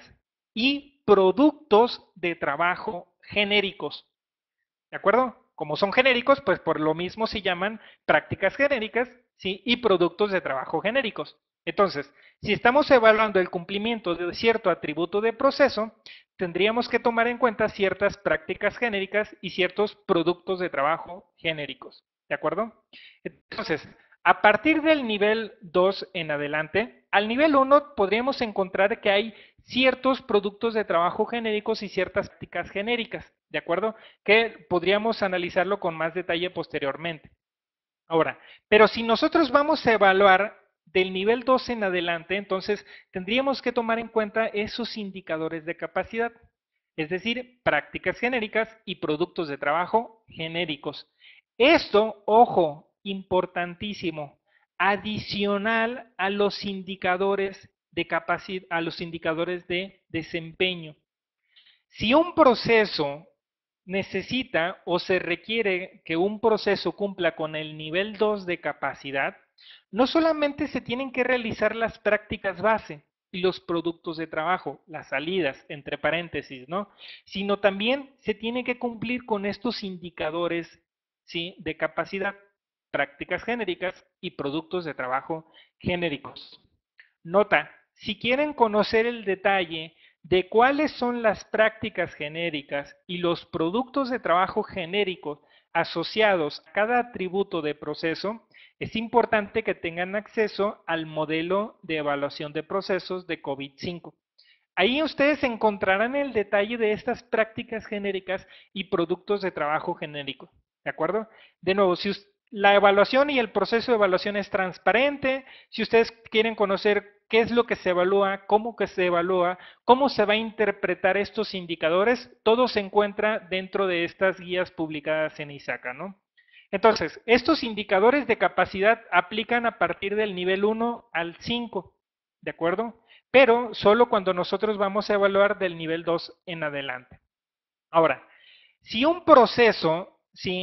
y productos de trabajo genéricos. ¿De acuerdo? Como son genéricos, pues por lo mismo se llaman prácticas genéricas, ¿sí? Y productos de trabajo genéricos. Entonces, si estamos evaluando el cumplimiento de cierto atributo de proceso, tendríamos que tomar en cuenta ciertas prácticas genéricas y ciertos productos de trabajo genéricos. ¿De acuerdo? Entonces, a partir del nivel 2 en adelante, al nivel 1 podríamos encontrar que hay ciertos productos de trabajo genéricos y ciertas prácticas genéricas, ¿de acuerdo? Que podríamos analizarlo con más detalle posteriormente. Ahora, pero si nosotros vamos a evaluar del nivel 2 en adelante, entonces tendríamos que tomar en cuenta esos indicadores de capacidad, es decir, prácticas genéricas y productos de trabajo genéricos. Esto, ojo, importantísimo, adicional a los indicadores de capacidad, a los indicadores de desempeño. Si un proceso necesita o se requiere que un proceso cumpla con el nivel 2 de capacidad, no solamente se tienen que realizar las prácticas base y los productos de trabajo, las salidas, entre paréntesis, ¿no? Sino también se tiene que cumplir con estos indicadores, ¿sí? De capacidad, prácticas genéricas y productos de trabajo genéricos. Nota, si quieren conocer el detalle de cuáles son las prácticas genéricas y los productos de trabajo genéricos asociados a cada atributo de proceso, es importante que tengan acceso al modelo de evaluación de procesos de COVID-5. Ahí ustedes encontrarán el detalle de estas prácticas genéricas y productos de trabajo genérico. ¿De acuerdo? De nuevo, si la evaluación y el proceso de evaluación es transparente, si ustedes quieren conocer qué es lo que se evalúa, cómo que se evalúa, cómo se va a interpretar estos indicadores, todo se encuentra dentro de estas guías publicadas en ISACA, ¿no? Entonces, estos indicadores de capacidad aplican a partir del nivel 1 al 5, ¿de acuerdo? Pero solo cuando nosotros vamos a evaluar del nivel 2 en adelante. Ahora, si un proceso,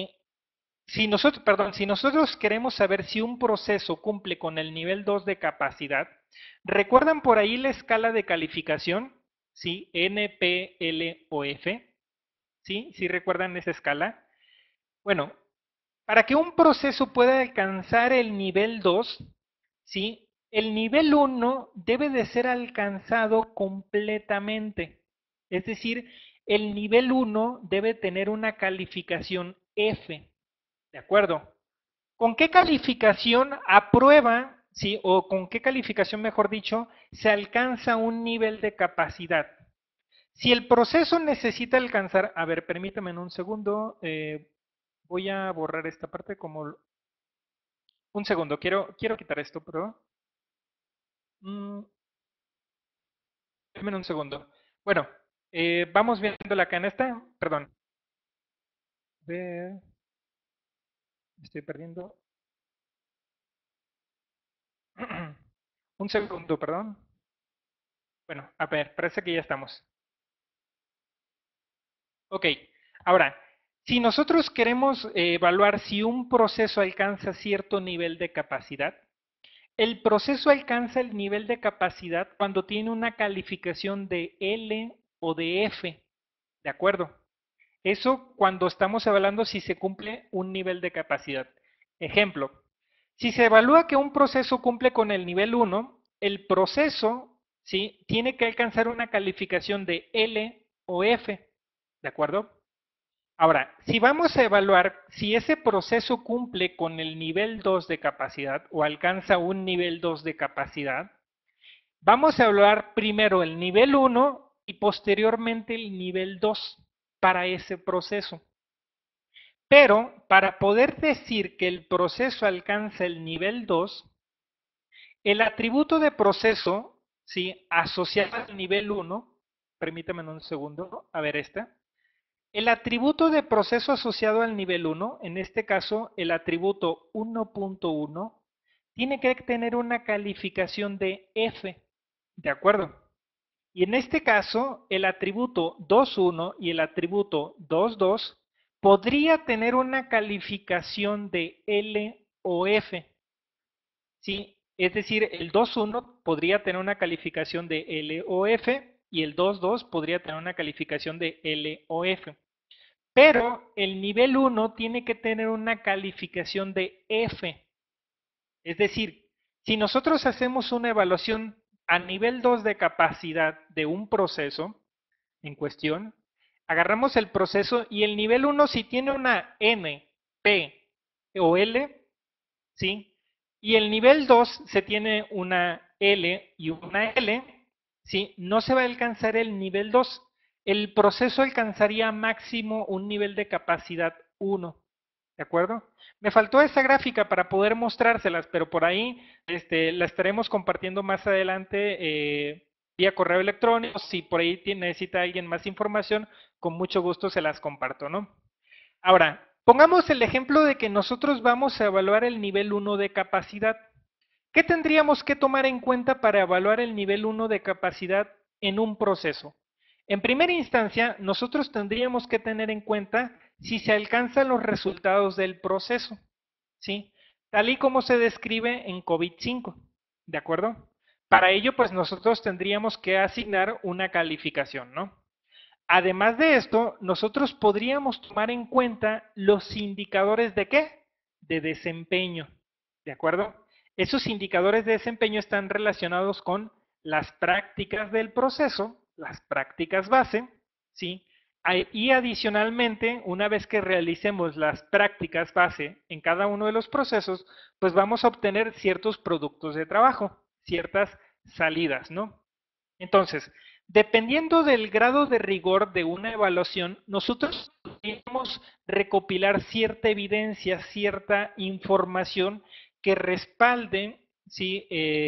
si nosotros queremos saber si un proceso cumple con el nivel 2 de capacidad, ¿recuerdan por ahí la escala de calificación? ¿Sí? N, P, L o F. ¿Sí? ¿Sí recuerdan esa escala? Bueno, para que un proceso pueda alcanzar el nivel 2, ¿sí? El nivel 1 debe de ser alcanzado completamente. Es decir, el nivel 1 debe tener una calificación F. ¿De acuerdo? ¿Con qué calificación aprueba, sí, o con qué calificación, mejor dicho, se alcanza un nivel de capacidad? Si el proceso necesita alcanzar, a ver, permítame un segundo, voy a borrar esta parte como un segundo, quiero quitar esto, perdón. Dame un segundo. Bueno, vamos viendo la canasta, perdón. Ver, estoy perdiendo. Un segundo, perdón. Bueno, a ver, parece que ya estamos. Ok, ahora, si nosotros queremos evaluar si un proceso alcanza cierto nivel de capacidad, el proceso alcanza el nivel de capacidad cuando tiene una calificación de L o de F, ¿de acuerdo? Eso cuando estamos evaluando si se cumple un nivel de capacidad. Ejemplo, si se evalúa que un proceso cumple con el nivel 1, el proceso, ¿sí?, tiene que alcanzar una calificación de L o F, ¿de acuerdo? Ahora, si vamos a evaluar si ese proceso cumple con el nivel 2 de capacidad o alcanza un nivel 2 de capacidad, vamos a evaluar primero el nivel 1 y posteriormente el nivel 2 para ese proceso. Pero para poder decir que el proceso alcanza el nivel 2, el atributo de proceso, ¿sí?, asociado al nivel 1, permítame un segundo, a ver esta. El atributo de proceso asociado al nivel 1, en este caso el atributo 1.1, tiene que tener una calificación de F, ¿de acuerdo? Y en este caso, el atributo 2.1 y el atributo 2.2 podría tener una calificación de L o F, ¿sí? Es decir, el 2.1 podría tener una calificación de L o F y el 2.2 podría tener una calificación de L o F. Pero el nivel 1 tiene que tener una calificación de F. Es decir, si nosotros hacemos una evaluación a nivel 2 de capacidad de un proceso en cuestión, agarramos el proceso y el nivel 1 si tiene una N, P o L, ¿sí? Y el nivel 2 se tiene una L y una L, ¿sí? No se va a alcanzar el nivel 2. El proceso alcanzaría máximo un nivel de capacidad 1, ¿de acuerdo? Me faltó esa gráfica para poder mostrárselas, pero por ahí la estaremos compartiendo más adelante vía correo electrónico. Si por ahí necesita alguien más información, con mucho gusto se las comparto, ¿no? Ahora, pongamos el ejemplo de que nosotros vamos a evaluar el nivel 1 de capacidad. ¿Qué tendríamos que tomar en cuenta para evaluar el nivel 1 de capacidad en un proceso? En primera instancia, nosotros tendríamos que tener en cuenta si se alcanzan los resultados del proceso, ¿sí? Tal y como se describe en COVID-5, ¿de acuerdo? Para ello, pues nosotros tendríamos que asignar una calificación, ¿no? Además de esto, nosotros podríamos tomar en cuenta los indicadores de ¿qué? De desempeño, ¿de acuerdo? Esos indicadores de desempeño están relacionados con las prácticas del proceso, las prácticas base, ¿sí? Y adicionalmente, una vez que realicemos las prácticas base en cada uno de los procesos, pues vamos a obtener ciertos productos de trabajo, ciertas salidas, ¿no? Entonces, dependiendo del grado de rigor de una evaluación, nosotros podemos recopilar cierta evidencia, cierta información que respalde, ¿sí?,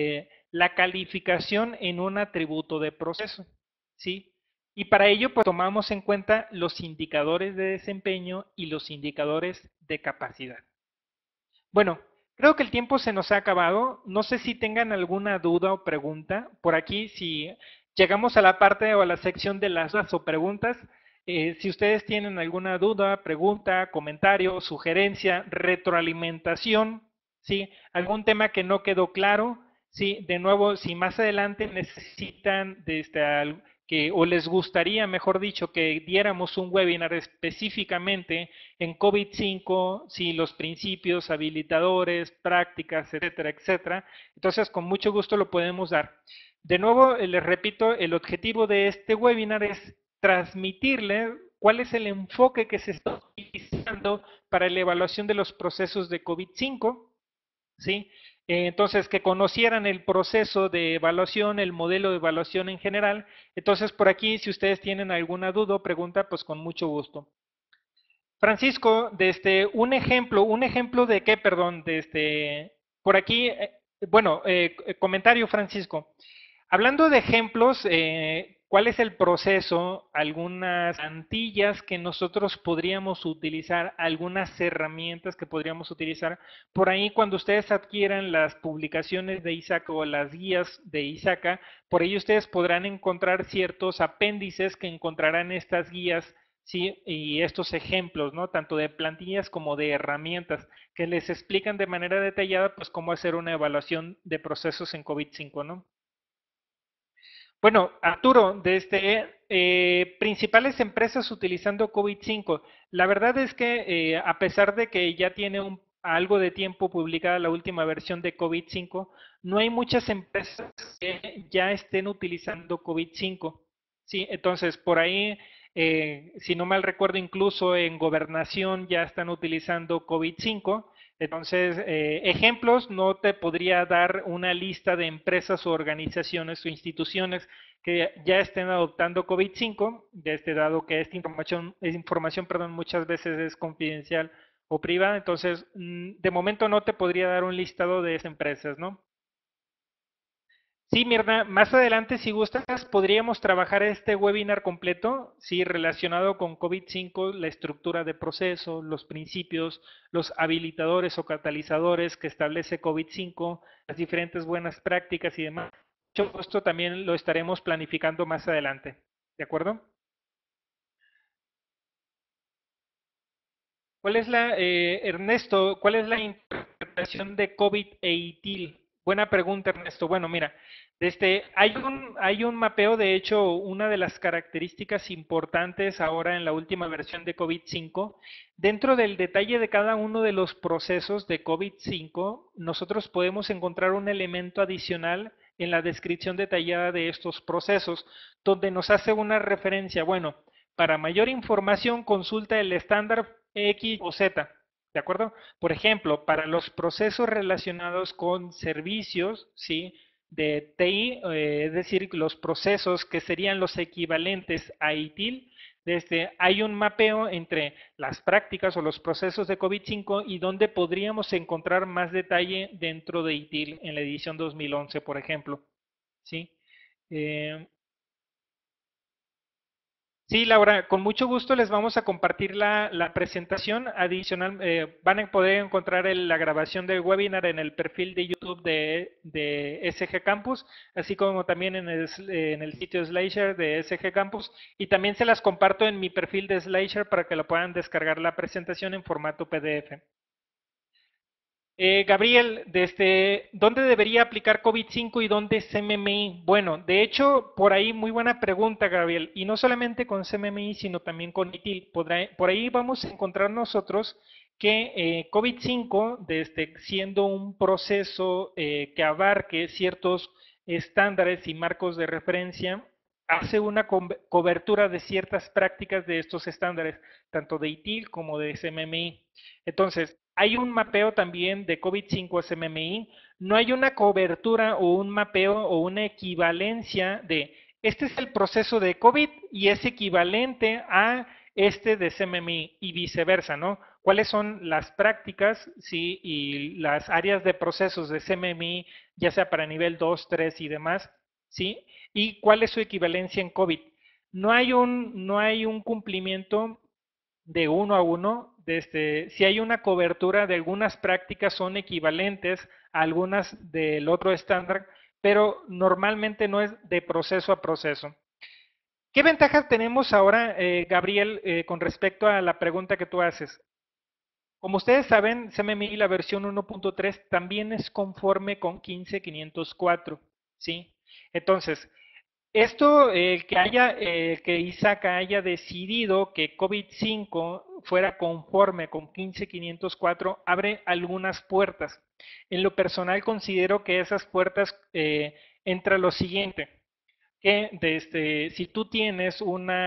la calificación en un atributo de proceso, ¿sí? Y para ello, pues tomamos en cuenta los indicadores de desempeño y los indicadores de capacidad. Bueno, creo que el tiempo se nos ha acabado. No sé si tengan alguna duda o pregunta. Por aquí, si llegamos a la parte o a la sección de las dudas o preguntas, si ustedes tienen alguna duda, pregunta, comentario, sugerencia, retroalimentación, ¿sí? Algún tema que no quedó claro, ¿sí? De nuevo, si más adelante necesitan o les gustaría, mejor dicho, que diéramos un webinar específicamente en COVID-5, sí, los principios, habilitadores, prácticas, etcétera, etcétera. Entonces, con mucho gusto lo podemos dar. De nuevo, les repito, el objetivo de este webinar es transmitirle cuál es el enfoque que se está utilizando para la evaluación de los procesos de COVID-5, ¿sí? Entonces, que conocieran el proceso de evaluación, el modelo de evaluación en general. Entonces, por aquí, si ustedes tienen alguna duda o pregunta, pues con mucho gusto. Francisco, un ejemplo de qué, perdón, por aquí, bueno, comentario, Francisco. Hablando de ejemplos, ¿cuál es el proceso? Algunas plantillas que nosotros podríamos utilizar, algunas herramientas que podríamos utilizar. Por ahí, cuando ustedes adquieran las publicaciones de ISACA o las guías de ISACA, por ahí ustedes podrán encontrar ciertos apéndices que encontrarán estas guías ¿sí? Y estos ejemplos, ¿no? Tanto de plantillas como de herramientas que les explican de manera detallada, pues, cómo hacer una evaluación de procesos en COVID-5, ¿no? Bueno, Arturo, principales empresas utilizando COVID-5. La verdad es que a pesar de que ya tiene algo de tiempo publicada la última versión de COVID-5, no hay muchas empresas que ya estén utilizando COVID-5. Sí, entonces por ahí, si no mal recuerdo, incluso en gobernación ya están utilizando COVID-5. Entonces, ejemplos, no te podría dar una lista de empresas o organizaciones o instituciones que ya estén adoptando COVID-5, dado que esta información, perdón, muchas veces es confidencial o privada, entonces de momento no te podría dar un listado de esas empresas, ¿no? Sí, Mirna, más adelante, si gustas, podríamos trabajar este webinar completo, sí, relacionado con COVID-5, la estructura de proceso, los principios, los habilitadores o catalizadores que establece COVID-5, las diferentes buenas prácticas y demás. Mucho gusto también lo estaremos planificando más adelante. ¿De acuerdo? Ernesto, cuál es la interpretación de COVID e ITIL? Buena pregunta, Ernesto. Bueno, mira, hay un mapeo, de hecho, una de las características importantes ahora en la última versión de COVID-5, dentro del detalle de cada uno de los procesos de COVID-5, nosotros podemos encontrar un elemento adicional en la descripción detallada de estos procesos, donde nos hace una referencia, bueno, para mayor información, consulta el estándar X o Z, ¿de acuerdo? Por ejemplo, para los procesos relacionados con servicios, ¿sí? De TI, es decir, los procesos que serían los equivalentes a ITIL, hay un mapeo entre las prácticas o los procesos de COVID-5 y donde podríamos encontrar más detalle dentro de ITIL en la edición 2011, por ejemplo. ¿Sí? Eh, Sí, Laura, con mucho gusto les vamos a compartir la presentación adicional. Van a poder encontrar la grabación del webinar en el perfil de YouTube de SG Campus, así como también en el sitio Slasher de SG Campus. Y también se las comparto en mi perfil de Slasher para que lo puedan descargar la presentación en formato PDF. Gabriel, ¿dónde debería aplicar COVID-5 y dónde CMMI? Bueno, de hecho, por ahí muy buena pregunta, Gabriel, y no solamente con CMMI, sino también con ITIL. Por ahí vamos a encontrar nosotros que COVID-5, siendo un proceso que abarque ciertos estándares y marcos de referencia, hace una cobertura de ciertas prácticas de estos estándares, tanto de ITIL como de CMMI. Entonces, hay un mapeo también de COVID-5 a CMMI, no hay una cobertura o un mapeo o una equivalencia de este es el proceso de COVID y es equivalente a este de CMMI y viceversa, ¿no? ¿Cuáles son las prácticas, sí, y las áreas de procesos de CMMI, ya sea para nivel 2, 3 y demás, sí? ¿Y cuál es su equivalencia en COVID? No hay un cumplimiento de uno a uno, si hay una cobertura de algunas prácticas son equivalentes a algunas del otro estándar, pero normalmente no es de proceso a proceso. ¿Qué ventajas tenemos ahora, Gabriel, con respecto a la pregunta que tú haces? Como ustedes saben, CMMI la versión 1.3 también es conforme con 15504, ¿sí? Entonces, esto, que ISACA haya decidido que COVID-5 fuera conforme con 15504, abre algunas puertas. En lo personal considero que esas puertas entra lo siguiente, que si tú tienes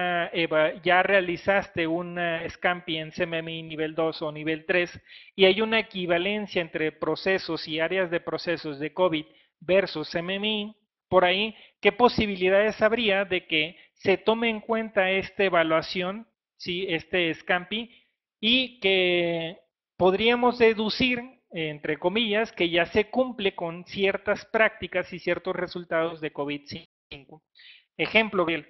ya realizaste una Scampi en CMMI nivel 2 o nivel 3 y hay una equivalencia entre procesos y áreas de procesos de COVID versus CMMI, por ahí, ¿qué posibilidades habría de que se tome en cuenta esta evaluación, ¿sí? Este Scampi, y que podríamos deducir, entre comillas, que ya se cumple con ciertas prácticas y ciertos resultados de COVID-5? Ejemplo, Biel,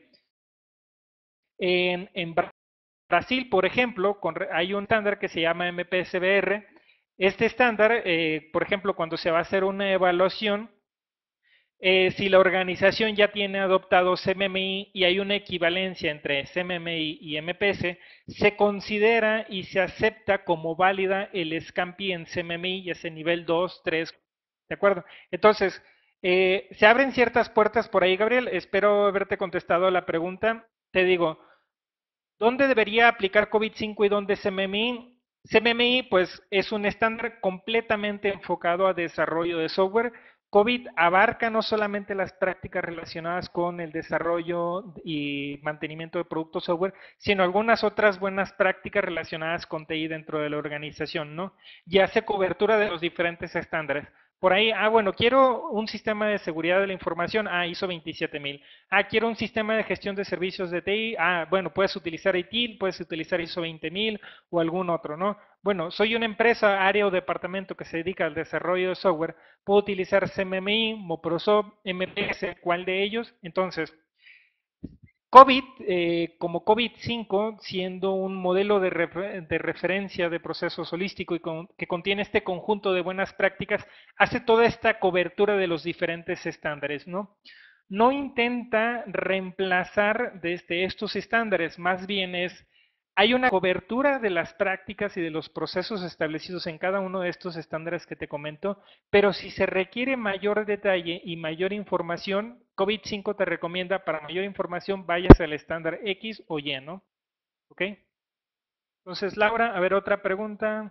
en Brasil, por ejemplo, hay un estándar que se llama MPSBR. Este estándar, por ejemplo, cuando se va a hacer una evaluación, Si la organización ya tiene adoptado CMMI y hay una equivalencia entre CMMI y MPS, se considera y se acepta como válida el SCAMPI en CMMI, y ese nivel 2, 3, ¿de acuerdo? Entonces, se abren ciertas puertas por ahí, Gabriel. Espero haberte contestado a la pregunta. Te digo, ¿dónde debería aplicar COVID-5 y dónde CMMI? CMMI, pues, es un estándar completamente enfocado a desarrollo de software. COVID abarca no solamente las prácticas relacionadas con el desarrollo y mantenimiento de productos software, sino algunas otras buenas prácticas relacionadas con TI dentro de la organización, ¿no? Y hace cobertura de los diferentes estándares. Por ahí, bueno, quiero un sistema de seguridad de la información, ISO 27000. Quiero un sistema de gestión de servicios de TI. Bueno, puedes utilizar ITIL, puedes utilizar ISO 20000 o algún otro, ¿no? Bueno, soy una empresa, área o departamento que se dedica al desarrollo de software. Puedo utilizar CMMI, Microsoft, MPS, ¿cuál de ellos? Entonces, COVID, como COVID-5, siendo un modelo de referencia de procesos holístico y que contiene este conjunto de buenas prácticas, hace toda esta cobertura de los diferentes estándares, ¿no? No intenta reemplazar desde estos estándares, más bien hay una cobertura de las prácticas y de los procesos establecidos en cada uno de estos estándares que te comento, pero si se requiere mayor detalle y mayor información, COVID-5 te recomienda para mayor información vayas al estándar X o Y, ¿no? ¿Ok? Entonces, Laura, a ver, otra pregunta.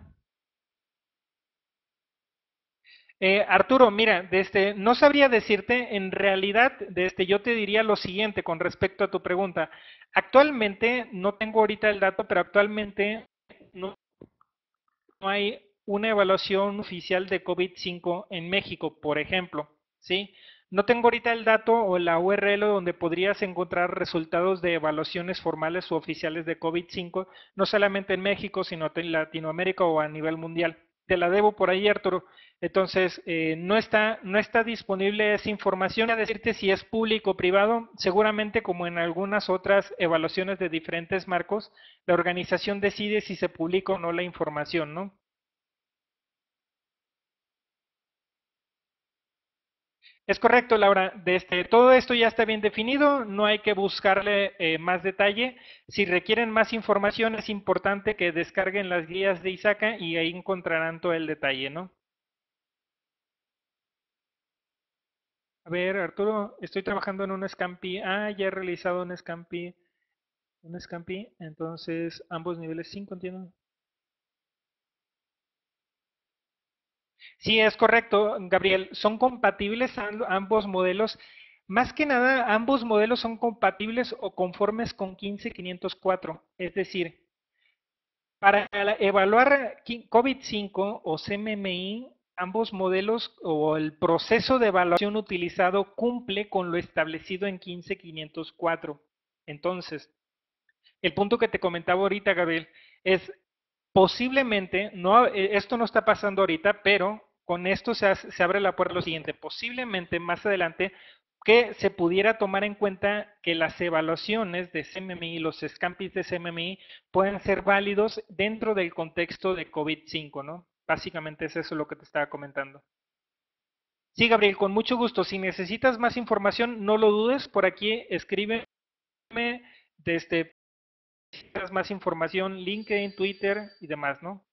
Arturo, mira, no sabría decirte, en realidad, yo te diría lo siguiente con respecto a tu pregunta. Actualmente, no tengo ahorita el dato, pero actualmente no hay una evaluación oficial de COVID-5 en México, por ejemplo, ¿sí? No tengo ahorita el dato o la URL donde podrías encontrar resultados de evaluaciones formales o oficiales de COVID-5, no solamente en México, sino en Latinoamérica o a nivel mundial. Te la debo por ahí, Arturo. Entonces, no está disponible esa información. A decirte si es público o privado, seguramente como en algunas otras evaluaciones de diferentes marcos, la organización decide si se publica o no la información, ¿no? Es correcto, Laura. Todo esto ya está bien definido, no hay que buscarle más detalle. Si requieren más información, es importante que descarguen las guías de ISACA y ahí encontrarán todo el detalle, ¿no? A ver, Arturo, estoy trabajando en un Scampi. Ya he realizado un Scampi, entonces ambos niveles 5, entiendo. Sí, es correcto, Gabriel. Son compatibles ambos modelos. Más que nada, ambos modelos son compatibles o conformes con 15504. Es decir, para evaluar COVID-5 o CMMI, ambos modelos o el proceso de evaluación utilizado cumple con lo establecido en 15504. Entonces, el punto que te comentaba ahorita, Gabriel, es posiblemente, no, esto no está pasando ahorita, pero con esto se abre la puerta a lo siguiente, posiblemente más adelante que se pudiera tomar en cuenta que las evaluaciones de CMMI, los scampis de CMMI, pueden ser válidos dentro del contexto de COVID-5, ¿no? Básicamente es eso lo que te estaba comentando. Sí, Gabriel, con mucho gusto. Si necesitas más información, no lo dudes, por aquí escríbeme desde más información, LinkedIn, Twitter y demás, ¿no?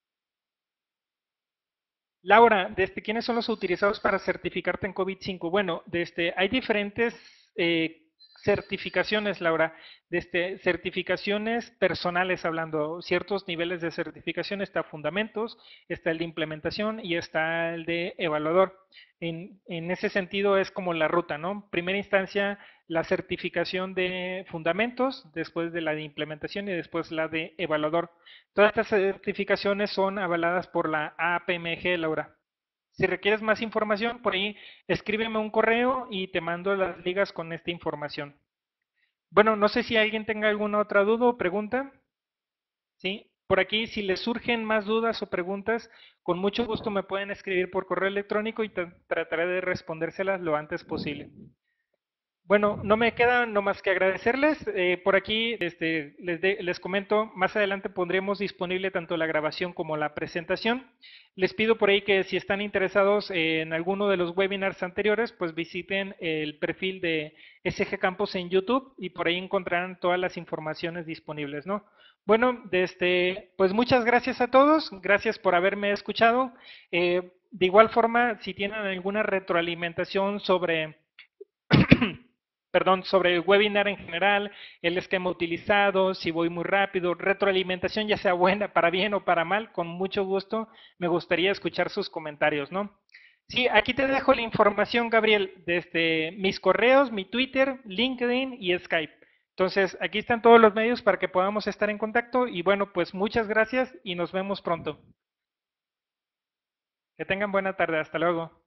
Laura, ¿quiénes son los utilizados para certificarte en COVID-5? Bueno, hay diferentes eh, certificaciones, Laura, certificaciones personales hablando, ciertos niveles de certificación, está fundamentos, está el de implementación y está el de evaluador. En ese sentido es como la ruta, ¿no? Primera instancia, la certificación de fundamentos, después de la de implementación y después la de evaluador. Todas estas certificaciones son avaladas por la APMG, Laura. Si requieres más información, por ahí escríbeme un correo y te mando las ligas con esta información. Bueno, no sé si alguien tenga alguna otra duda o pregunta. ¿Sí? Por aquí, si les surgen más dudas o preguntas, con mucho gusto me pueden escribir por correo electrónico y trataré de respondérselas lo antes posible. Bueno, no me queda no más que agradecerles. Por aquí les comento, más adelante pondremos disponible tanto la grabación como la presentación. Les pido por ahí que si están interesados en alguno de los webinars anteriores, pues visiten el perfil de SG Campus en YouTube y por ahí encontrarán todas las informaciones disponibles, ¿no? Bueno, pues muchas gracias a todos, gracias por haberme escuchado. De igual forma, si tienen alguna retroalimentación sobre perdón, sobre el webinar en general, el esquema utilizado, si voy muy rápido, retroalimentación ya sea buena, para bien o para mal, con mucho gusto me gustaría escuchar sus comentarios, ¿no? Sí, aquí te dejo la información, Gabriel, desde mis correos, mi Twitter, LinkedIn y Skype. Entonces, aquí están todos los medios para que podamos estar en contacto y bueno, pues muchas gracias y nos vemos pronto. Que tengan buena tarde, hasta luego.